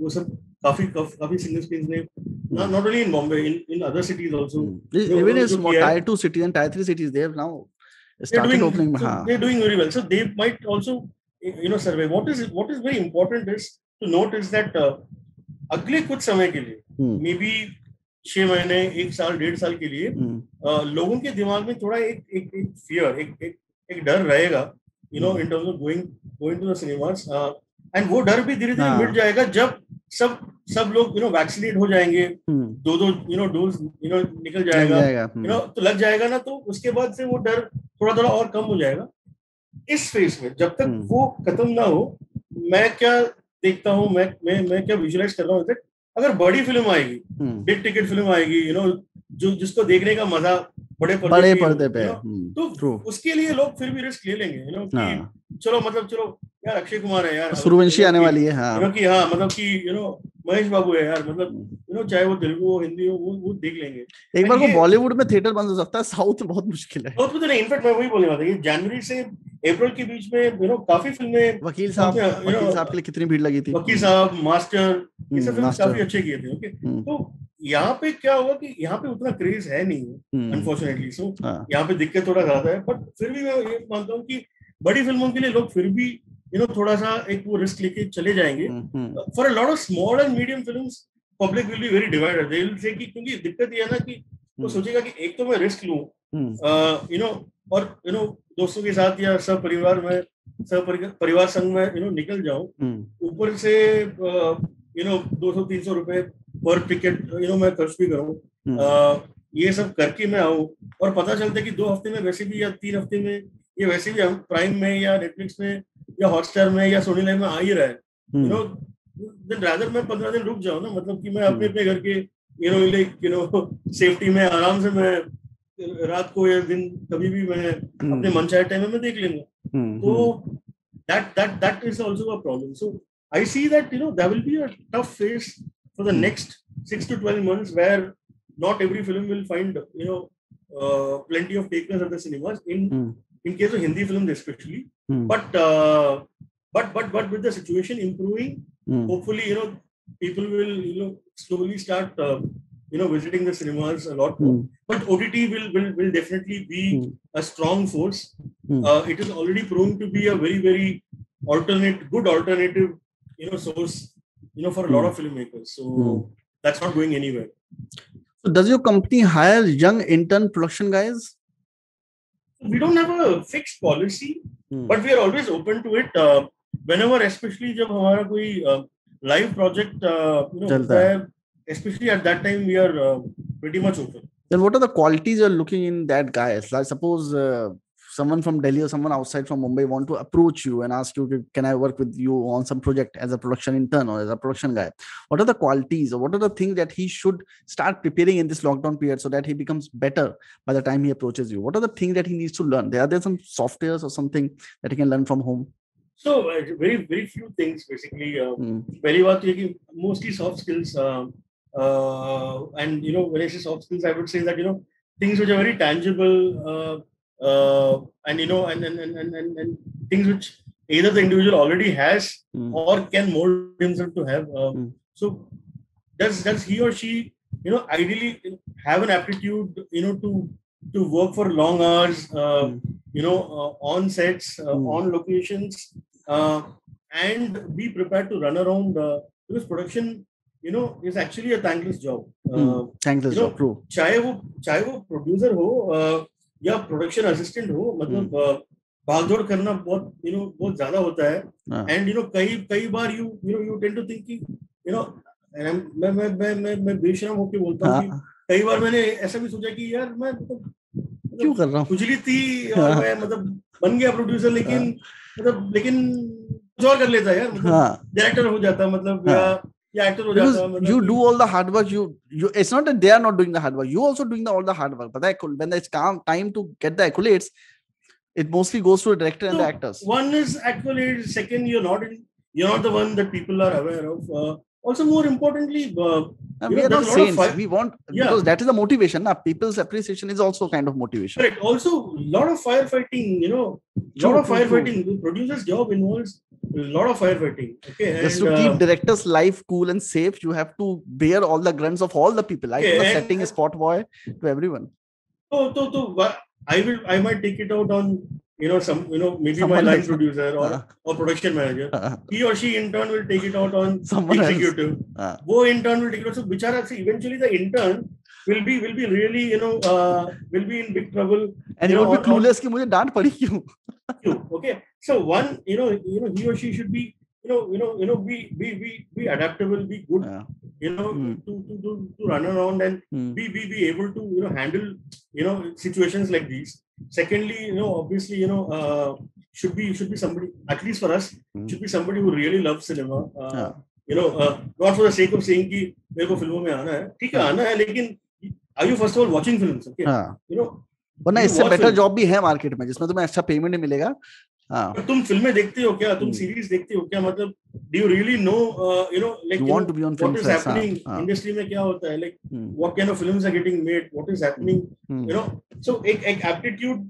B: काफी single screens ने, not only in Bombay, in other cities also.
A: Even in tier 2 cities and tier 3 cities, they have now started opening.
B: They're doing very well. So they might also survive. What is very important is to note is that अगले कुछ समय के लिए, maybe 6 महीने, 1 साल, 1.5 साल के लिए लोगों के दिमाग में थोड़ा एक fear, एक डर रहेगा, in terms of going to the cinemas, and वो डर भी धीरे-धीरे मिट जाएगा जब सब लोग वैक्सीनेट हो जाएंगे, दो डोज निकल जाएगा, तो लग जाएगा ना, तो उसके बाद से वो डर थोड़ा और कम हो जाएगा। इस फेज में जब तक वो खत्म ना हो, मैं क्या देखता हूँ, मैं क्या विजुअलाइज कर रहा हूँ, अगर बड़ी फिल्म आएगी, बिग टिकट फिल्म आएगी, जिसको देखने का मजा बड़े पर्दे पे, तो उसके लिए लोग फिर भी रिस्क ले लेंगे, कि चलो यार अक्षय कुमार है यार,
A: सूर्यवंशी आने वाली है, हाँ,
B: कि हाँ, मतलब कि महेश बाबू है यार, मतलब चाहे वो तेलुगु हो, हिंदी हो, वो देख लेंगे।
A: एक बार को बॉलीवुड में थिएटर बंद हो सकता है, साउथ में बहुत मुश्किल है।
B: साउथ में तो नहीं, इनफैक्ट मैं वही बोलने वाला था कि जनवरी से अप्रैल के बीच में काफी फिल्में,
A: वकील साहब के लिए कितनी भीड़ लगी थी,
B: वकील साहब, मास्टर, ये सब फिल्म काफी अच्छे किए थे। ओके, तो यहाँ पे क्या होगा कि यहाँ पे उतना क्रेज है नहीं, अनफॉर्चुनेटली। सो यहाँ पे दिक्कत थोड़ा ज्यादा है, बट फिर भी मैं ये मानता हूँ कि बड़ी फिल्मों के लिए लोग फिर भी थोड़ा सा एक वो रिस्क लेके चले जाएंगे। For a lot of small and medium films, public will be very divided. They will say कि, क्योंकि दिक्कत ये है ना कि वो सोचेगा कि एक तो मैं रिस्क लूं, और दोस्तों के साथ या सब परिवार संग में निकल जाऊं, ऊपर से 200-300 रुपए पर टिकट मैं खर्च भी करूं, ये सब करके मैं आऊं, और पता चलता है कि 2 हफ्ते में वैसे भी, या 3 हफ्ते में ये वैसे भी हम प्राइम में या नेटफ्लिक्स में या हॉटस्टार में या सोनी लाइव में आ ही रहा है, देन रादर मैं 15 दिन रुक जाऊं ना, मतलब कि मैं अपने घर के सेफ्टी में आराम से मैं रात को या दिन कभी भी मैं अपने मन चाहे टाइम में देख लेंगे। तो that is also a problem. So I see that there will be a tough phase for the next 6 to 12 months where not every film will find plenty of takers at the cinemas in case of Hindi films especially. But with the situation improving, hopefully people will slowly start visiting the cinemas a lot more. But OTT will definitely be a strong force. It is already proven to be a very very good alternative source for a lot of filmmakers. So that's not going anywhere.
A: So does your company hire young intern production guys?
B: We don't have a fixed policy, but we are always open to it. Whenever, especially जब हमारा कोई live project especially at that time, we are pretty much open.
A: Then what are the qualities you're looking in that guy? Like suppose someone from Delhi or someone outside from Mumbai want to approach you and ask you, can I work with you on some project as a production intern or as a production guy? What are the qualities or what are the things that he should start preparing in this lockdown period so that he becomes better by the time he approaches you? What are the things that he needs to learn? Are there some softwares or something that he can learn from home?
B: So very, very few things basically. Mostly soft skills. And when I say soft skills, I would say that things which are very tangible, and and things which either the individual already has or can mold himself to have. So does he or she ideally have an aptitude to work for long hours, on sets, on locations, and be prepared to run around, because production is actually a thankless job.
A: Thankless job, true.
B: चाहे वो producer हो या production assistant हो, मतलब भागदौड़ करना बहुत ज़्यादा होता है. And कई बार you tend to think कि मैं बेशरम होके बोलता हूँ कि कई बार मैंने ऐसा भी सोचा कि यार मैं
A: क्यों कर रहा हूँ,
B: खुजली थी और मैं बन गया प्रोड्यूसर, लेकिन कुछ और कर लेता यार, डायरेक्टर हो जाता, या actor हो जाता.
A: You do all the hard work. You it's not that they are not doing the hard work. You also doing all the hard work. But when it's time to get the accolades, it mostly goes to the director and the actors.
B: One is accolades. Second, you're not the one that people are aware of. Also, more importantly,
A: we are not saints. We want, because that is the motivation. People's appreciation is also kind of motivation.
B: Correct. Also, a lot of firefighting. The producer's job involves a lot of firefighting. Okay.
A: Just to keep director's life cool and safe, you have to bear all the grunts of all the people. Like the setting is spot boy to everyone.
B: So I might take it out on maybe someone my line producer or production manager. He or she in turn will take it out on someone executive. Wo in turn will take it out. So bichara, eventually the intern will be really will be in big trouble.
A: And he will be clueless कि मुझे डांट पड़ी क्यों?
B: Okay. So one, he or she should be be adaptable, be good, to run around and be able to handle situations like these. Secondly, obviously, should be somebody, at least for us, should be somebody who really loves cinema. Not for the sake of saying कि मेरे को फिल्मों में आना है, ठीक है आना है, लेकिन are you first of all watching films? Okay,
A: वरना इससे बेटर जॉब भी है मार्केट में जिसमें तुम्हें अच्छा पेमेंट मिलेगा.
B: तुम फिल्में देखते हो क्या, तुम सीरीज देखते हो क्या, मतलब do you really know like
A: you want to be on film
B: what is happening industry में क्या होता है, like what kind of films are getting made, what is happening, so एक aptitude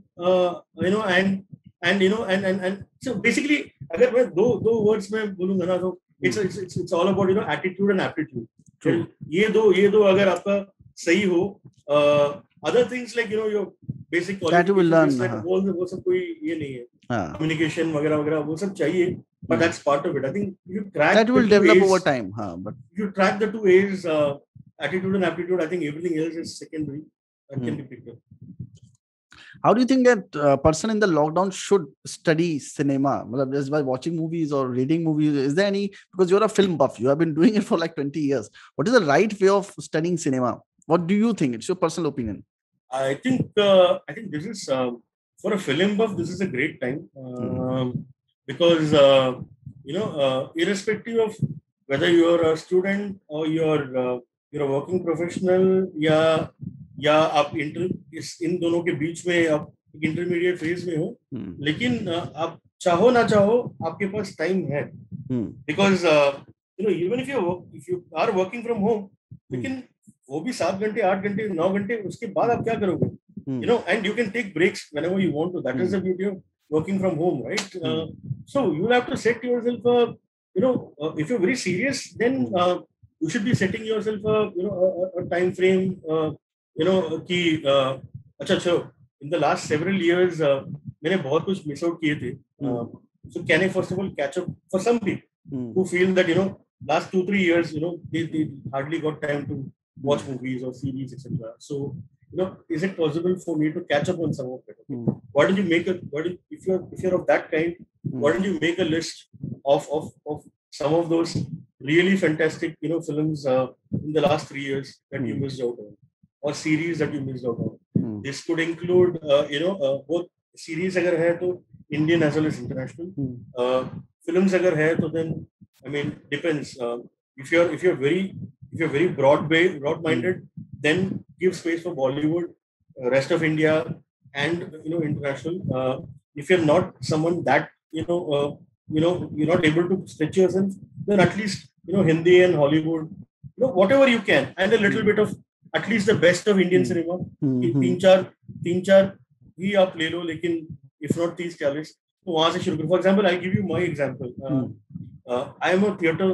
B: and so basically अगर मैं दो words में बोलूंगा ना तो it's all about attitude and aptitude. ये दो अगर आपका सही हो, other things like your basic qualifications like वो सब कोई ये नहीं है, communication वगैरह वो सब चाहिए, but that's part of it. I think you crack
A: that will develop over time.
B: But if you track the two A's, attitude and aptitude, I think everything else is secondary and can be picked up.
A: How do you think that a person in the lockdown should study cinema? Just by watching movies or reading movies? Is there any, because you're a film buff, you have been doing it for like 20 years. What is the right way of studying cinema? What do you think? It's your personal opinion.
B: I think this is for a film buff, this is a great time because irrespective of whether you're a student or you're a working professional या आप इन दोनों के बीच में आप intermediate phase में हो, लेकिन आप चाहो ना चाहो आपके पास टाइम है, because even if you are working from home, लेकिन वो भी 7 घंटे 8 घंटे 9 घंटे, उसके बाद आप क्या करोगे? And you can take breaks whenever you want to. That is the beauty of working from home, right? So you have to set yourself if you're very serious, then you should be setting yourself a time frame, कि अच्छा चलो, in the last several years मैंने बहुत कुछ miss out किए थे. So can I first of all catch up for some people who feel that last 2-3 years they hardly got time to watch movies or series, etc. So is it possible for me to catch up on some of it? Okay? Why don't you make if you're of that kind, why don't you make a list of some of those really fantastic films in the last 3 years that you missed out on, or series that you missed out on. This could include both series अगर है तो Indian as well as international. Films अगर है तो then I mean depends. If you're very broad-minded, then give space for Bollywood, rest of India, and international. If you're not someone that you're not able to stretch yourself, then at least Hindi and Hollywood, whatever you can, and a little bit of at least the best of Indian cinema. तीन चार ही आप ले लो, लेकिन if not 30-40, तो वहाँ से शुरू करो. For example, I'll give you my example. I am a theatre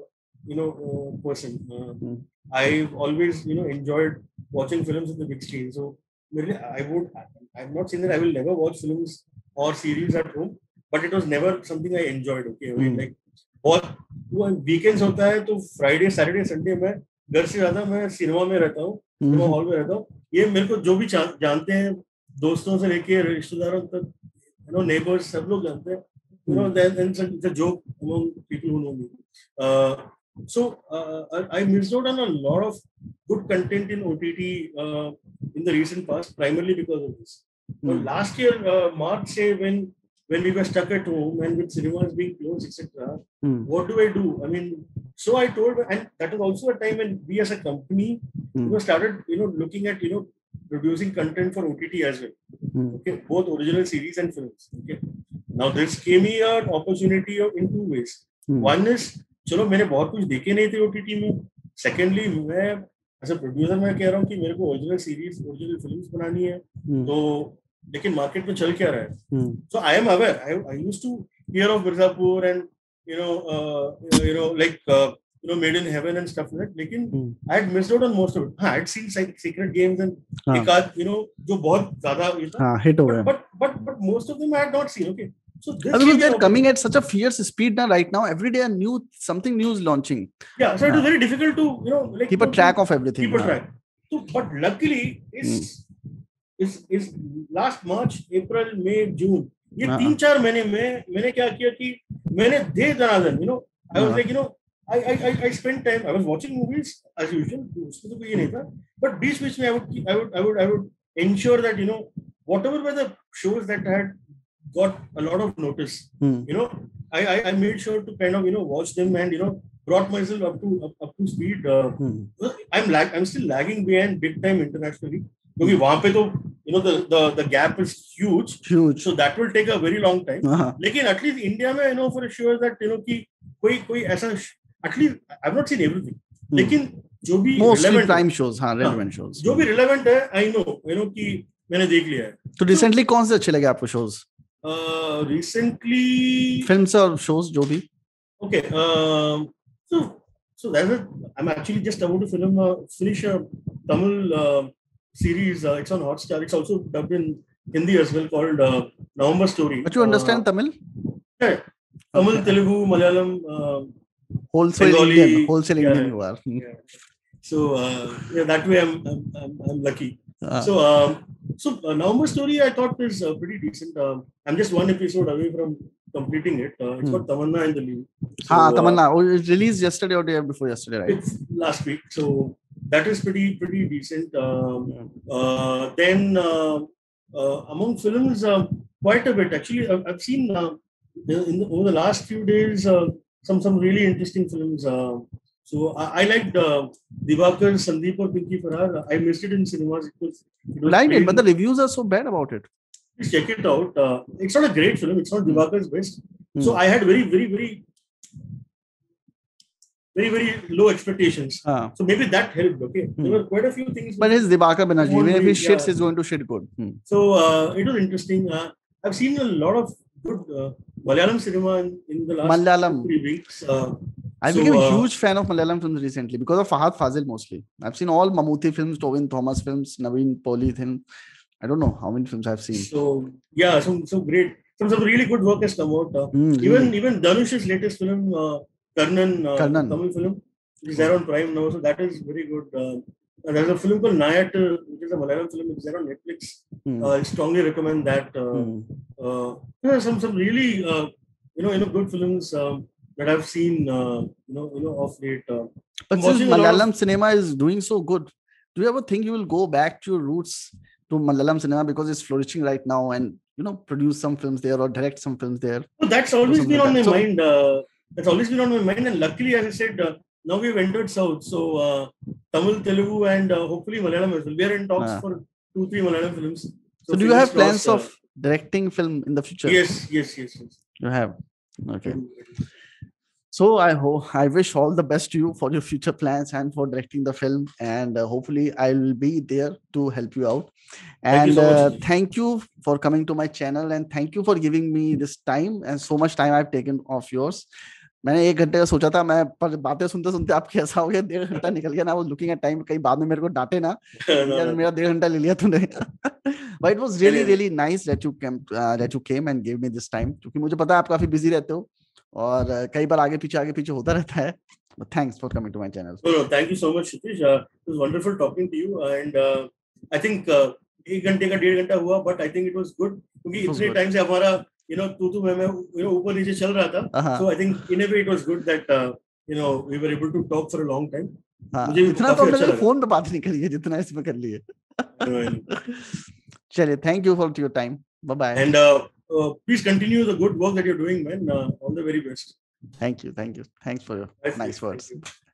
B: person. I've always enjoyed watching films in the big screen. So I'm not saying that I will never watch films or series at home, but it was never something I enjoyed. Okay, I mean, like बहुत weekends होता है तो Friday, Saturday, Sunday मैं घर से ज्यादा मैं cinema में रहता हूँ, सिनेमा हॉल में रहता हूँ. ये मेरे को जो भी जानते हैं, दोस्तों से लेके रिश्तेदारों तक, neighbors, सब लोग जानते हैं. Then it's a joke among people who know me. So I missed out on a lot of good content in OTT in the recent past, primarily because of this. Last year, March, say when we were stuck at home and with cinemas being closed, etc. What do I do? I mean, so I told, and that was also a time when we as a company started looking at producing content for OTT as well. Okay, both original series and films. Okay, now this gave me an opportunity in two ways. One is, चलो मैंने बहुत कुछ देखे नहीं थे OTT में. Secondly, मैं as a producer मैं कह रहा हूँ कि मेरे को ओरिजिनल सीरीज, ओरिजिनल फिल्म्स बनानी है, तो लेकिन मार्केट में चल क्या रहा है. So I am aware. I used to hear of Mirzapur and Made in Heaven and stuff like that. लेकिन I had missed out on most of it. I had seen Secret Games and एक आध जो बहुत ज़्यादा
A: hit हो गए.
B: But most of them I had not seen. Okay. So
A: because they're coming at such a fierce speed now. Right now, every day something new is launching.
B: Yeah, so it is very difficult to
A: keep a track of everything.
B: Keep a track. So, but luckily, is last March, April, May, June. ये 3-4 महीने में मैंने क्या किया कि मैंने दे दनादन. I was like I spent time. I was watching movies as usual. उसमें तो कोई नहीं था. But बीच में I would ensure that whatever were the shows that had got a lot of notice. I made sure to kind of watch them and brought myself up to speed. I'm still lagging behind big time internationally. Because वहाँ पे तो the gap is huge. So that will take a very long time. लेकिन at least India में for sure that कि कोई ऐसा, at least I've not seen everything. लेकिन जो भी
A: mostly prime shows, relevant shows.
B: जो भी relevant है, I know कि मैंने देख लिया है.
A: तो recently कौन से अच्छे लगे आपको shows?
B: Recently
A: films or shows जो भी.
B: Okay, so I'm actually just about to finish a Tamil series. It's on Hotstar. It's also dubbed in Hindi as well, called November Story.
A: But you understand Tamil?
B: Yeah, Tamil, Telugu, Malayalam,
A: wholesale
B: Bengali,
A: Indian you are.
B: Yeah. So that way I'm lucky. So November Story I thought is pretty decent. I'm just one episode away from completing it. It's got Tamanna in the lead. So,
A: Tamanna. It released yesterday or day before yesterday, right?
B: It's last week. So that is pretty decent. Then among films, quite a bit. Actually, I've seen over the last few days some really interesting films. So I liked Divakar, Sandeep or Pinky Farhar. I missed it in cinemas. It was
A: liked it, but the reviews are so bad about it.
B: please check it out. It's not a great film. It's not Divakar's best. So I had very low expectations. So maybe that helped. Okay, there were quite a few things.
A: But his Dibakar Banerjee, even if he shits, he's going to shit good.
B: So it was interesting. I've seen a lot of good Malayalam cinema in the last 3 weeks.
A: I've become a huge fan of Malayalam films recently because of Fahad Fazil mostly. I've seen all Mammootty films, Tobin Thomas films, Naveen Poli films. I don't know how many films I've seen.
B: So yeah, so great. Some really good work has come out. Even Dhanush's latest film, Karnan. Tamil film, which is there on Prime now. So that is very good. There's a film called Nayat, which is a Malayalam film, which is there on Netflix. I strongly recommend that. Some really good films that I've seen of late.
A: But since Malayalam cinema is doing so good, do you ever think you will go back to your roots to Malayalam cinema because it's flourishing right now and produce some films there or direct some films there?
B: So that's always been on my mind. That's always been on my mind, and luckily, as I said, now we've entered South. So Tamil, Telugu, and hopefully Malayalam as well. We are in talks for 2-3 Malayalam films.
A: So do you have plans of directing film in the future?
B: Yes.
A: You have? Okay. So I wish all the best to you for your future plans and for directing the film, and hopefully I'll be there to help you out. And thank you for coming to my channel, and thank you for giving me this time and so much time I've taken of yours. मैंने 1 घंटे का सोचा था, मैं पर बातें सुनते सुनते आप कैसा हो गया, 1.5 घंटा निकल गया ना. वो लुकिंग एट टाइम, कहीं बाद में मेरे को डांटे ना मेरा 1.5 घंटा ले लिया तूने. But it was really nice that you came and gave me this time, क्योंकि मुझे पता है आप काफी बिजी रहते हो और कई बार आगे पीछे होता रहता है. But thanks for coming to my channel.
B: No, thank you so much, Kshitish. It was wonderful talking to you, and I think 1 घंटे का 1.5 घंटा हुआ, but I think it was good क्योंकि इतने टाइम से हमारा तू मैं ऊपर नीचे चल रहा था. So I think in a way it was good that we were able to talk for a long time.
A: मुझे इतना तो हमने फोन पे बात नहीं करी है जितना इसमें कर ली है. चलिए, thank you for your time. Bye bye.
B: And please continue the good work that you're doing, man. All the very best.
A: Thank you. Thanks for your nice words.